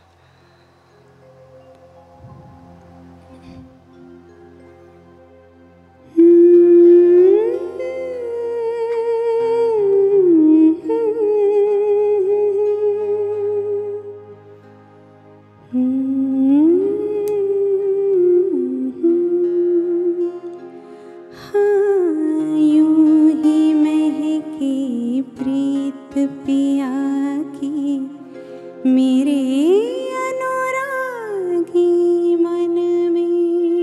यूं ही महके प्रीत पिया की मेरे अनुरागी मन में।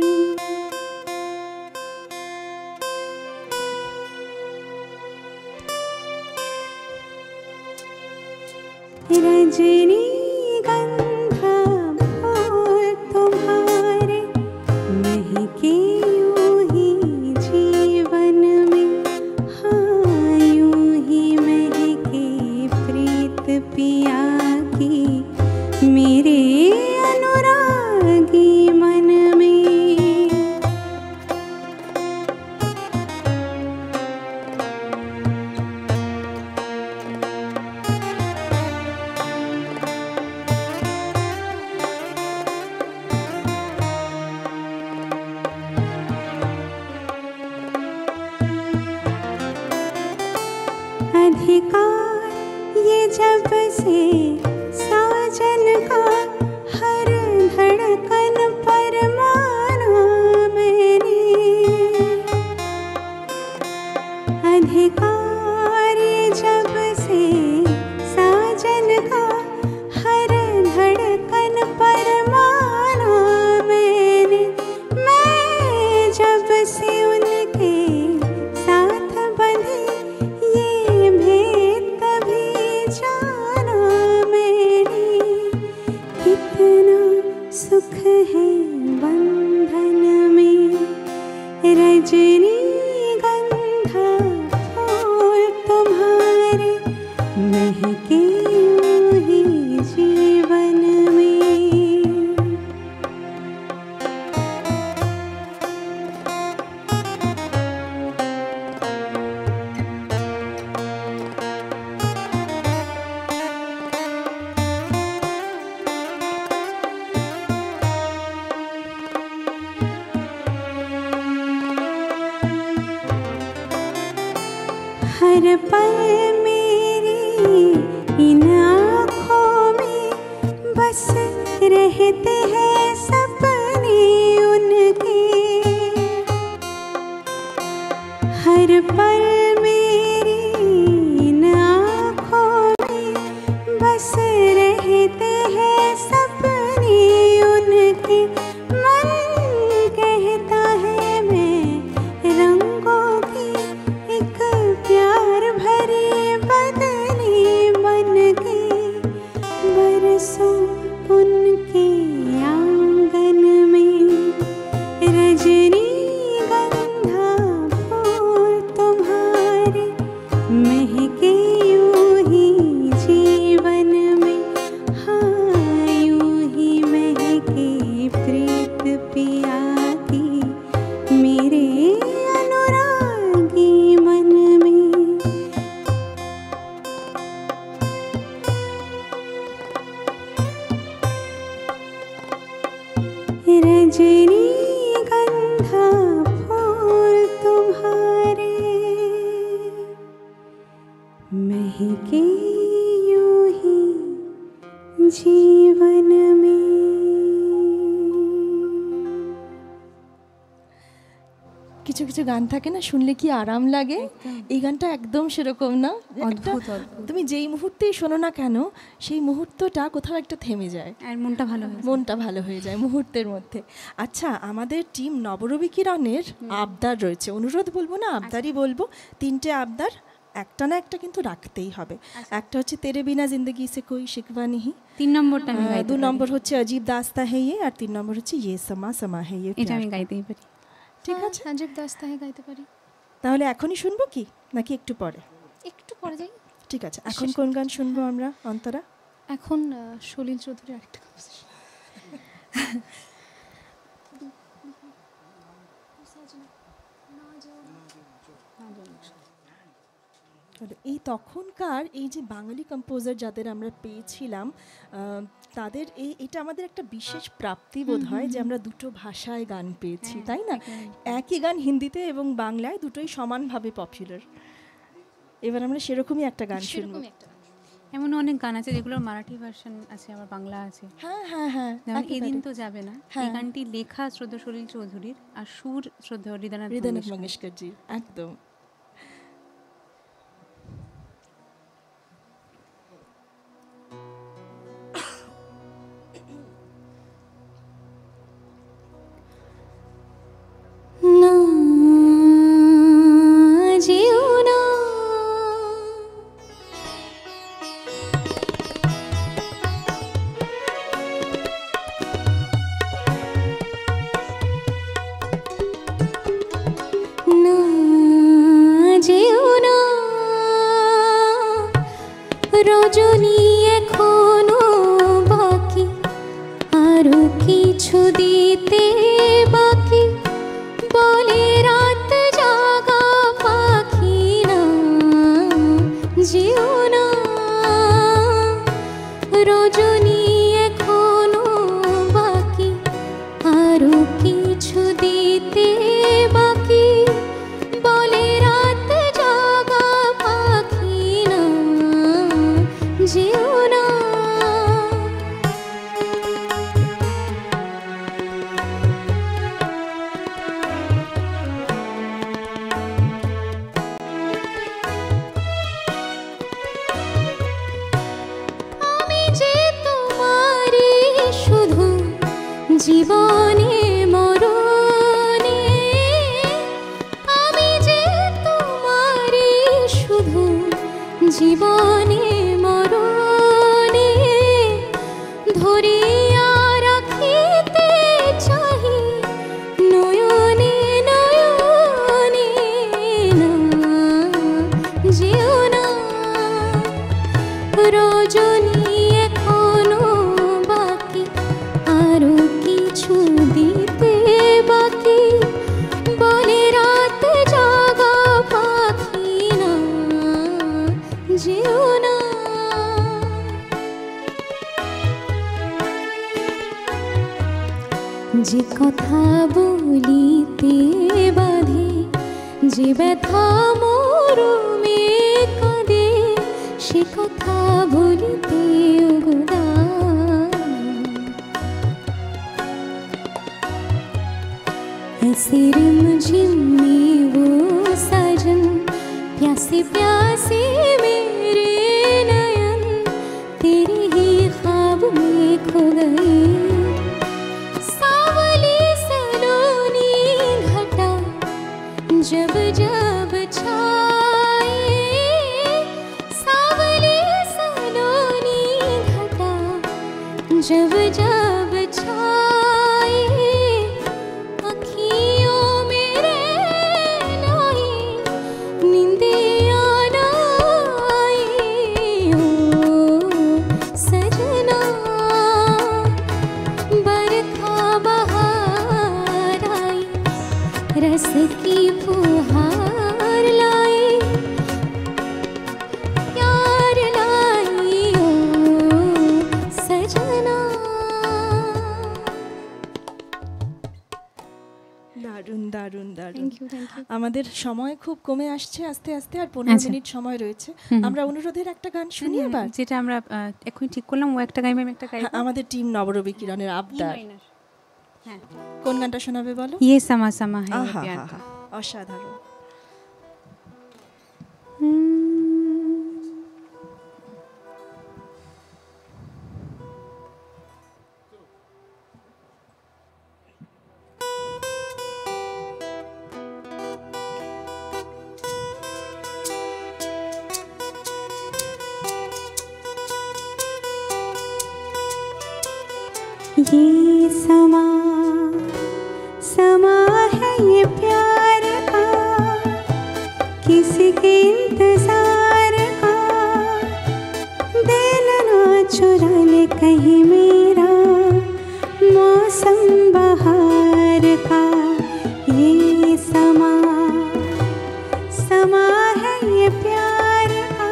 रजनी गंधा फूल तुम्हारे महके यूं ही जीवन में। हाँ यूं ही महके प्रीत पिया की मेरे अनुरागी मन में। अधिकार ये जब से साजन का हर धड़कन पर माना मैंने। अधिकार ये जब से साजन का हर धड़कन पर माना मैंने। मैं जब से उनके साथ बंधी ये भेद तभी जाना मैंने। कितना सुख है बंधन में। रजनी गंधा फूल तुम्हारे महके यूं ही जीवन में। हर पल मेरी इन आँखों में बस रहते हैं सपने उनके। हर पल मेरी इन आँखों में बस रहते हैं सपने उनके। मन कहता है मैं रंगों की एक प्यार भरी बदली बन के। बरसों उनके आंगन में। रजनी गंधा फूल तुम्हारे महके यूं ही जीवन में। हाँ यूं ही महके प्रीत पिया की मेरे अनुरागी मन में। रजनी गंधा फूल तुम्हारे महके यूं ही जीवन में। কিছু কিছু গান থাকে না, শুনলে কি আরাম লাগে। এই গানটা একদম সেরকম না। একটা- অদ্ভুত, অদ্ভুত। তুমি যেই মুহূর্তেই শোনো না কেন, সেই মুহূর্তটা কোথাও একটা থেমে যায়, আর মনটা ভালো হয়েছে। মনটা ভালো হয়ে যায় মুহূর্তের মধ্যে। আচ্ছা, আমাদের টিম নবরবি কিরণের আবদার রয়েছে, অনুরোধ বলবো না, আবদারই বলবো। তিনটে আবদার একটা না একটা কিন্তু রাখতেই হবে। একটা হচ্ছে তেরে বিনা জিন্দগি সে কোই শিকওয়া নেহি, তিন নম্বরটা আমি গাইতে দু পারি। নম্বর হচ্ছে অজীব দাস্তা হে ইয়ে, আর তিন নম্বর হচ্ছে ইয়ে সমা সমা হে ইয়ে। এটা আমি গাইতেই পারি। ঠিক আছে, আজব দাস্তা হে গাইতে পারি। তাহলে এখনই শুনবো কি নাকি একটু পরে? একটু পরে যাই। ঠিক আছে, এখন কোন গান শুনবো আমরা অন্তরা? এখন আহ, সলিল চৌধুরীর আরেকটা composition। তাহলে এই তখনকার এই যে বাঙালি কম্পোজার যাদের আমরা পেয়েছিলাম, আহ, তাদের এই এটা আমাদের একটা বিশেষ প্রাপ্তি বোধ হয় যে আমরা দুটো ভাষায় গান পেয়েছি, তাই না? একই গান হিন্দিতে এবং বাংলায় দুটোই সমানভাবে পপুলার। এবার আমরা সেরকমই একটা গান শুনবো। সেরকমই একটা গান। এমন অনেক গান আছে যেগুলোর মারাঠি ভার্সন আছে, আবার বাংলা আছে। হ্যাঁ হ্যাঁ হ্যাঁ, যেমন একেবারে। এদিন তো যাবে না, এই হ্যাঁ। গানটি লেখা শ্রদ্ধা সলিল চৌধুরীর আর সুর শ্রদ্ধা হৃদয়নাথ হৃদয়নাথ মঙ্গেশকর। মঙ্গেশকরজি, একদম। না যেও না, না যেও না, রজনী এখনো বাকি, আরো কিছু দিতে বাকি, বলে রাত জাগা পাখি না যেও না, রজনী এখনো বাকি, আরো কিছু দিতে বাকি, বলে রাত জাগা পাখি না যেও না। আমি যে তোমারই শুধু জীবনে মরণে, আমি যে তোমারই শুধু জীবনে মরণে, ধরিয়া রাখিতে চাহি নয়নে নয়নে, না যেও না, রজনী এখনো বাকি, আরো কিছু দিতে বাকি, বলে রাত জাগা পাখি না যেও না। যে কথা বলিতে বাধে, যে ব্যথা মরমে কাঁদে, সে কথা বলিতে ऐसे रिमझिम में वो साजन, प्यासे प्यासे मेरे नयन, तेरे ही ख्वाब में खो गए। सावली सलोनी घटा जब जब छाए, सावली सलोनी घटा जब जब छाए, अखियों मेरे लाई नींदे आना आई, ओ सजना बरखा बहार आई, रस की फुहार लाई, प्यार लाई, ओ सजना। দারুণ দারুণ দারুণ। Thank you thank you. আমাদের সময় খুব কমে আসছে আস্তে আস্তে, আর পনেরো আচ্ছা। মিনিট সময় রয়েছে। হুম। আমরা অনুরোধের একটা গান শুনি এবার। যেটা আমরা আহ, এক্ষুনি ঠিক করলাম, ও একটা গাইবে, আমি একটা গাইবো। হ্যাঁ, আমাদের টিম নবরবি কিরণের আবদার। হ্যাঁ, কোন গানটা শোনাবে বলো? ইয়ে সামা সামা হ্যায় আহা প্যার হা কা। হা, অসাধারণ। ना ये समा समा है ये प्यार का, किसी के इंतजार का, दिल ना चुरा ले कहीं मेरा मौसम बहार का। ये समा समा है ये प्यार का,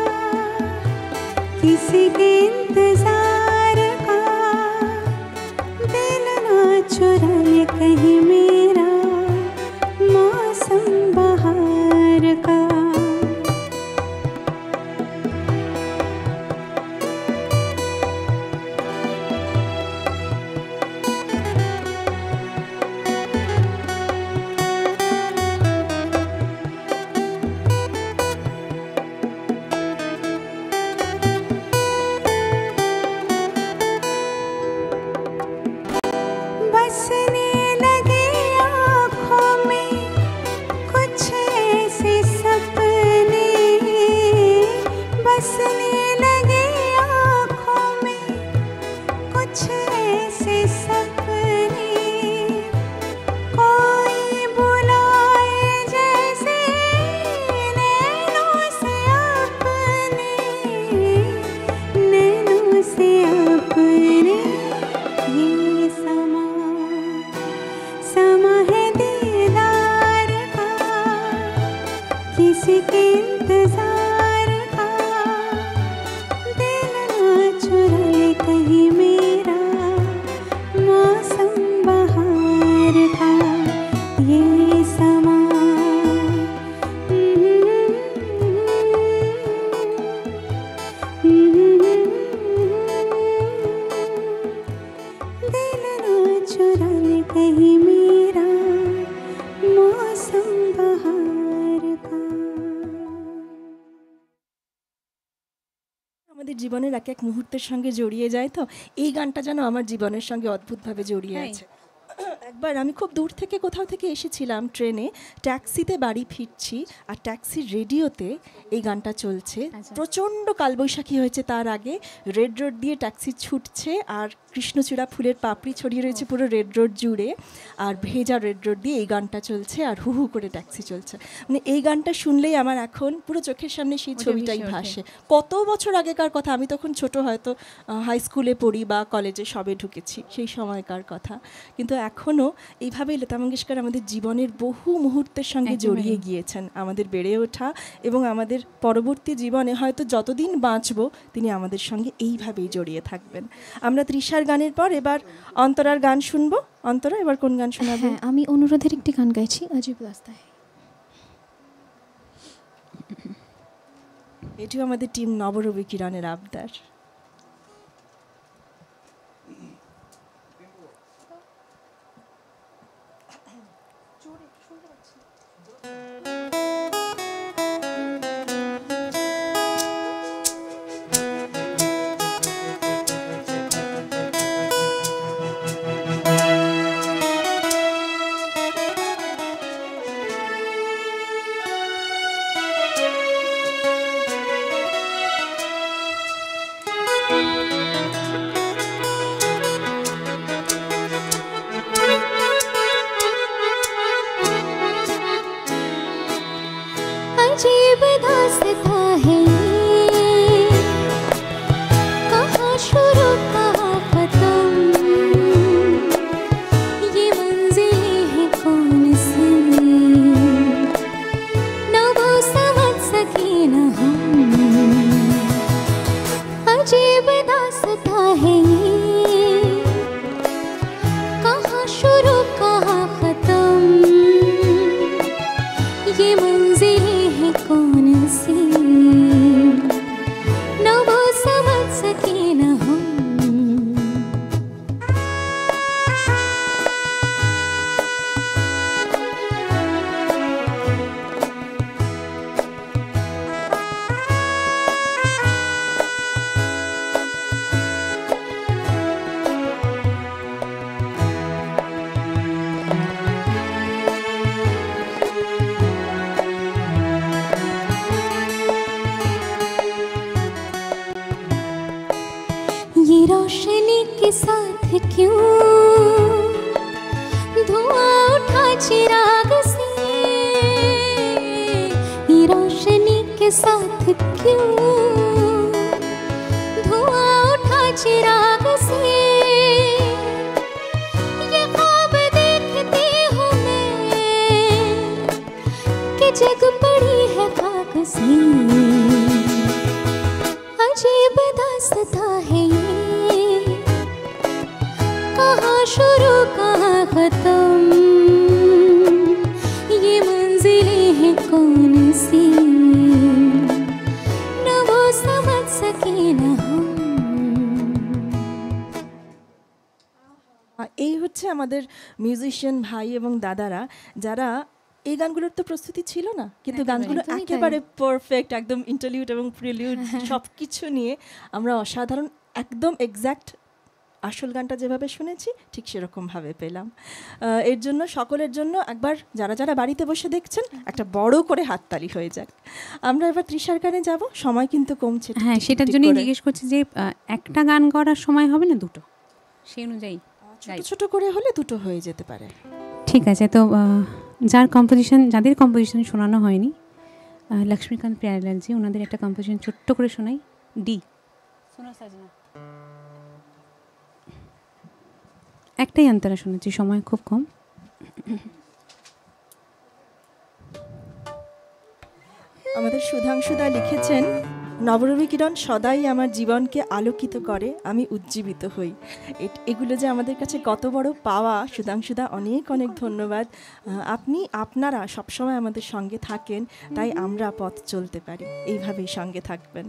किसी के इंतजार का, दिल ना चुरा ले कहीं मेरा मौसम बहार का। बसने लगे आँखों में कुछ ऐसे सपने, बसने लगे आँखों में कुछ ऐसे सपने, कोई बुलाए जैसे नैनों से अपने, नैनों से अपने। ये समा समा है दीदार का, किसी के इंतजार का, दिल ना चुरा ले कहीं मेरा मौसम बहार का। ये समा दिल ना चुरा ले कहीं मेरा मौसम बहार का। আমাদের জীবনের এক এক মুহূর্তের সঙ্গে জড়িয়ে যায়, তো এই গানটা যেন আমার জীবনের সঙ্গে অদ্ভুতভাবে জড়িয়ে তাই? আছে। একবার আমি খুব দূর থেকে কোথাও থেকে এসেছিলাম ট্রেনে, ট্যাক্সিতে বাড়ি ফিরছি, আর ট্যাক্সির রেডিওতে এই গানটা চলছে। আচ্ছা। প্রচণ্ড কালবৈশাখী হয়েছে, তার আগে রেড রোড দিয়ে ট্যাক্সি ছুটছে, আর কৃষ্ণচূড়া ফুলের পাপড়ি ছড়িয়ে রয়েছে পুরো রেড রোড জুড়ে, আর ভেজা রেড রোড দিয়ে এই গানটা চলছে, আর হু হু করে ট্যাক্সি চলছে। মানে এই গানটা শুনলেই আমার এখন পুরো চোখের সামনে সেই ওটা ছবিটাই ভেসে ওঠে। ভাসে। কত বছর আগেকার কথা, আমি তখন ছোট, হয়তো হাই স্কুলে পড়ি বা কলেজে সবে ঢুকেছি, সেই সময়কার কথা। কিন্তু এখনও এইভাবেই লতা মঙ্গেশকর আমাদের জীবনের বহু মুহূর্তের সঙ্গে একেবারে। জড়িয়ে গিয়েছেন, আমাদের বেড়ে ওঠা এবং আমাদের পরবর্তী জীবনে হয়তো যতদিন বাঁচবো তিনি আমাদের সঙ্গে এইভাবেই জড়িয়ে থাকবেন। আমরা তৃষার গানের পর এবার অন্তরার গান শুনবো। অন্তরা, এবার কোন গান শোনাবে? হ্যাঁ, আমি অনুরোধের একটি গান গাইছি, অজীব রাস্তা হ্যায়। এটিও আমাদের টিম নবরবি কিরণের আবদার। ये रोशनी के साथ क्यों धुआं उठा चिराग से, ये रोशनी के साथ क्यों धुआं उठा चिराग से। ये ख्वाब देखती हूँ मैं कि जग पड़ी है खाक से, अजीब दास्तां है ये, कहाँ शुरू कहाँ खत्म, ये मंजिलें हैं कौन सी, न वो समझ सके न हम। এই হচ্ছে আমাদের মিউজিশিয়ান ভাই এবং দাদারা, যারা এই গানগুলোর তো প্রস্তুতি ছিল না, কিন্তু গানগুলো একদমই তাই। একেবারে পারফেক্ট, একদম ইন্টারলিউড এবং প্রিলিউড সব কিছু নিয়ে আমরা অসাধারণ, একদম এক্স্যাক্ট আসল গানটা যেভাবে শুনেছি ঠিক সেরকমভাবে পেলাম। আহ, এর জন্য সকলের জন্য একবার যারা যারা বাড়িতে বসে দেখছেন একটা বড় করে হাততালি হয়ে যাক। আমরা এবার তৃষার গানে যাব, সময় কিন্তু কমছে। হ্যাঁ, টিক সেটার টিক জন্যই করে। জিজ্ঞেস করছি যে আহ, একটা গান করার সময় হবে না দুটো, সেই অনুযায়ী ছোট ছোট করে হলে দুটো হয়ে যেতে পারে। ঠিক আছে। তো আহ, যার কম্পোজিশন, যাদের কম্পোজিশন শোনানো হয়নি, আহ, লক্ষ্মীকান্ত প্যারেলালজি, ওনাদের একটা কম্পোজিশন ছোট্ট করে শোনাই, ডি। শোনো সাজনা, একটাই অন্তরা শোনাচ্ছি, সময় খুব কম। আমাদের সুধাংশুদা লিখেছেন, নবরবি কিরণ সদাই আমার জীবনকে আলোকিত করে, আমি উজ্জীবিত হই। এট- এগুলো যে আমাদের কাছে কত বড় পাওয়া। সুধাংশুদা অনেক অনেক ধন্যবাদ। আহ, আপনি আপনারা সবসময় আমাদের সঙ্গে থাকেন, তাই আমরা পথ চলতে পারি। এইভাবেই সঙ্গে থাকবেন।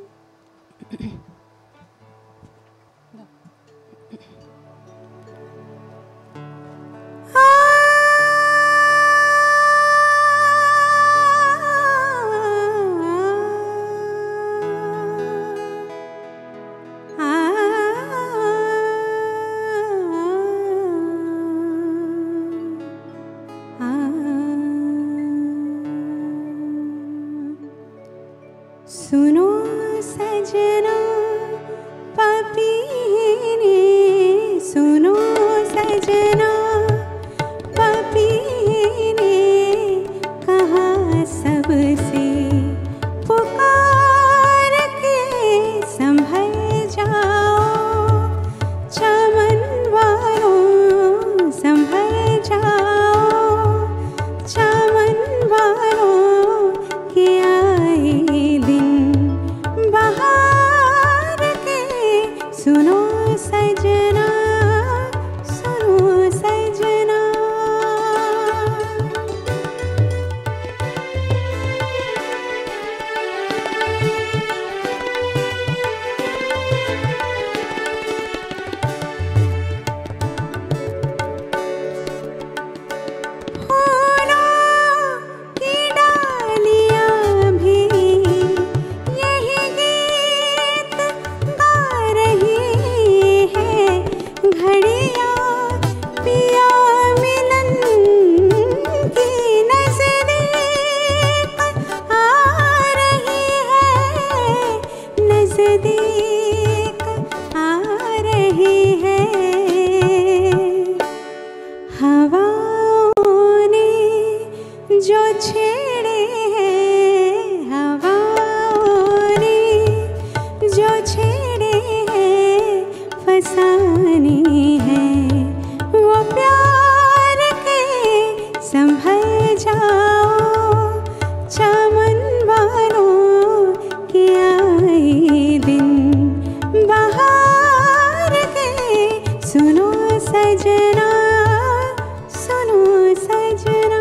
सुनो सजना पपीने, सुनो सजना पपीने, कहाँ सबसे पुकार के संभल जाओ, चमन वालों संभल जाओ, चमन वालों के आए दिन बहार के, सुनो सजना, सुनो सजना। फूलों की डालियाँ भी यही गीत गा रही है, घड़ियाँ पिया मिलन की नज़दीक आ रही है, नज़दीक आ रही है। हवाओं ने जो छेड़े हैं, हवाओं ने जो छेड़े हैं, फसाने हैं वो प्यार के, संभल जाओ, चमन वालों के आए दिन बहार के, सुनो सजना, सुनो सजना।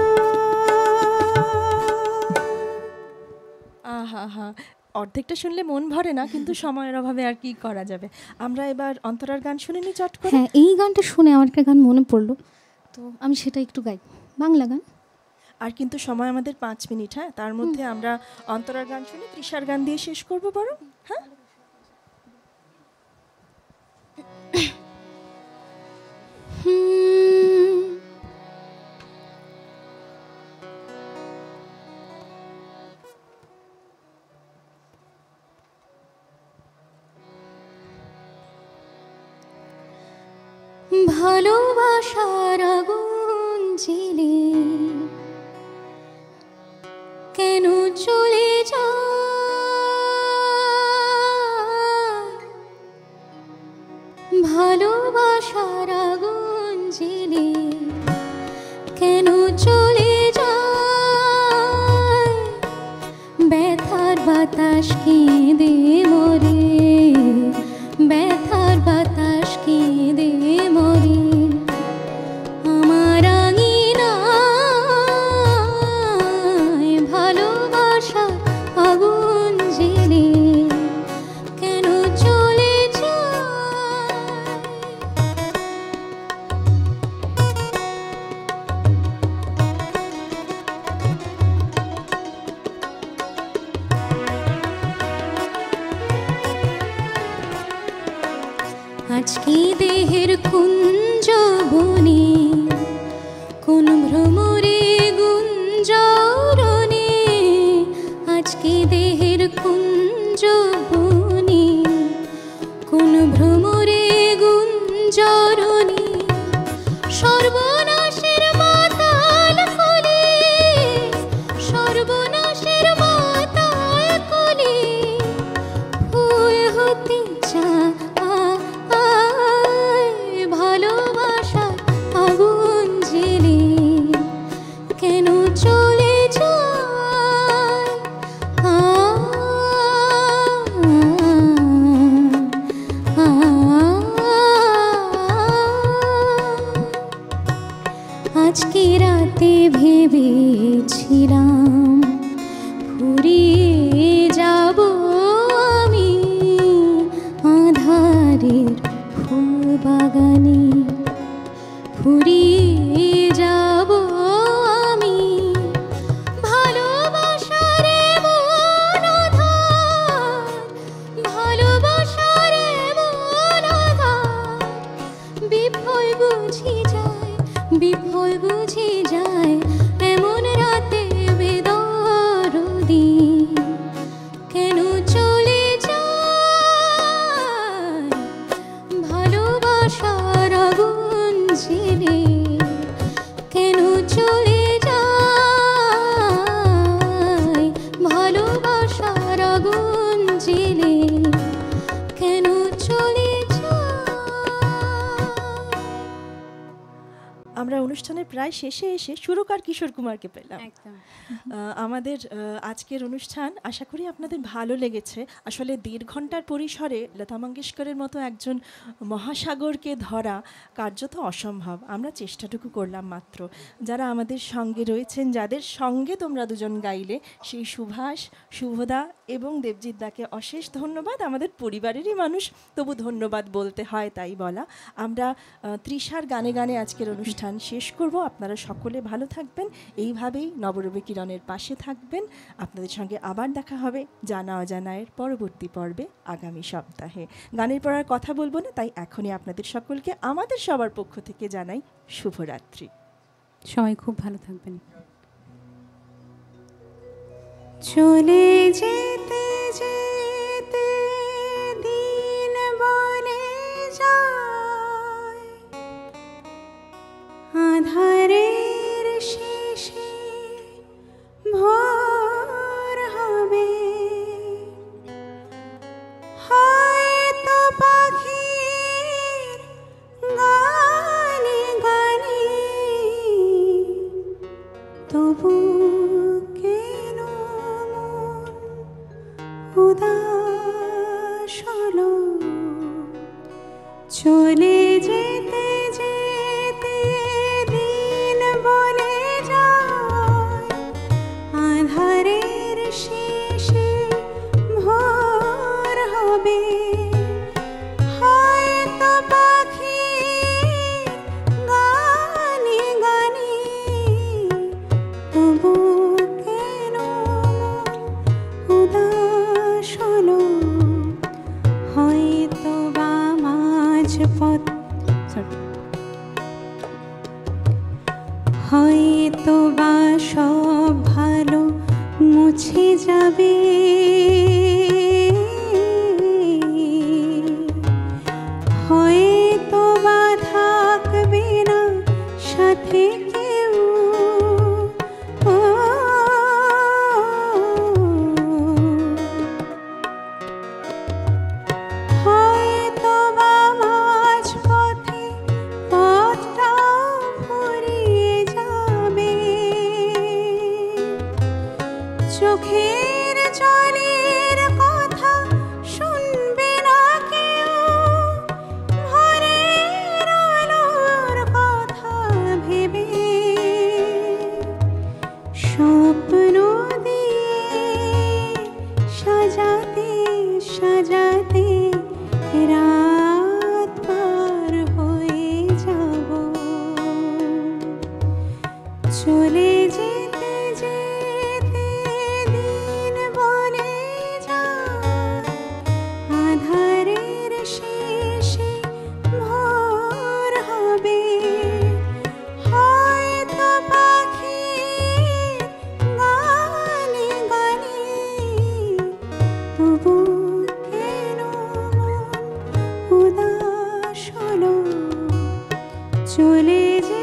আহা হা, অর্ধেকটা শুনলে মন ভরে না, কিন্তু সময়ের অভাবে আর কি করা যাবে। আমরা এবার অন্তরার গান শুনে নি চট করে। হ্যাঁ, এই গানটা শুনে আমার একটা গান মনে পড়লো, তো আমি সেটা একটু গাই, বাংলা গান। আর কিন্তু সময় আমাদের পাঁচ মিনিট। হ্যাঁ, তার মধ্যে আমরা অন্তরার গান শুনে তৃষার গান দিয়ে শেষ করবো বরং। হ্যাঁ, হুম, ভালোবাসার আগুন জ্বেলে কেন চলে যায়, ভালোবাসার আগুন জ্বেলে কেন চলে যায়, ব্যথার বাতাস কেঁদে মরে, ব্যথার বাতাস কেঁদে মরে আমার আঙিনায়, ভালোবাসা আগুন জ্বেলে কেন চলে যায়। আজকে দেহের কুঞ্জ বনে কোন ভ্রমরে গুঞ্জরণে, আজকে দেহের কুঞ্জ বনে কোন ভ্রমরে গুঞ্জরণে, সর্বনাশের মাতাল কোলে, সর্বনাশের মাতাল কোলে ফুল হতে চায়, ভালোবাসা আগুন জ্বেলে কেন চলে যায়। আ, আ, আ, আজকে রাতে ভেবেছিলাম ফুরিয়ে যাব আমি আধারের ফুল বাগানে, ফুরিয়ে যাব আমি ভালোবাসার এমন আধার, ভালোবাসার এমন আধার, বিফল বুঝি যায়, বিফল বুঝি যায় এমন রাতে বেদরদি কেন চলে যায়, ভালোবাসার আগুন জ্বেলে কেন চলে যায়, ভালোবাসার আগুন জ্বেলে কেন চলে যায়। আমরা অনুষ্ঠানের প্রায় শেষে এসে সুরকার কিশোর কুমারকে পেলাম। একদম আহ, আমাদের আহ, আজকের অনুষ্ঠান আশা করি আপনাদের ভালো লেগেছে। আসলে দেড় ঘন্টার পরিসরে লতা মঙ্গেশকরের মতো একজন মহাসাগরকে ধরা কার্যত অসম্ভব। আমরা চেষ্টাটুকু করলাম মাত্র। যারা আমাদের সঙ্গে রয়েছেন, যাদের সঙ্গে তোমরা দুজন গাইলে, সেই সুভাষ, শুভদা এবং দেবজিৎ দাকে অশেষ ধন্যবাদ। আমাদের পরিবারেরই মানুষ, তবু ধন্যবাদ বলতে হয়, তাই বলা। আমরা আহ, তৃষার গানে গানে আজকের অনুষ্ঠান শেষ করব। আপনারা সকলে ভালো থাকবেন, এইভাবেই নবরবি কিরণের পাশে থাকবেন। আপনাদের সঙ্গে আবার দেখা হবে জানা অজানায়ের পরবর্তী পর্বে আগামী সপ্তাহে। গানের পর আর কথা বলবো না, তাই এখনই আপনাদের সকলকে আমাদের সবার পক্ষ থেকে জানাই শুভরাত্রি। সবাই খুব ভালো থাকবেন। চলে যেতে যেতে দিন বনে যায়, আধারের শেষে ভোর হবে, হয়তো পাখির গানে গানে তবু কেন মন উদাস হলো, চলে যেতে যেতে দিন বনে যায়, আধারের শেষে ভোর হবে, হয়তো পাখির গানে গানে তবু কেন উদাস হলো, হয়তো বা মাঝপথ হয়তো বা সব ভালো মুছে যাবে, হয়তো বা থাকবে চলে যে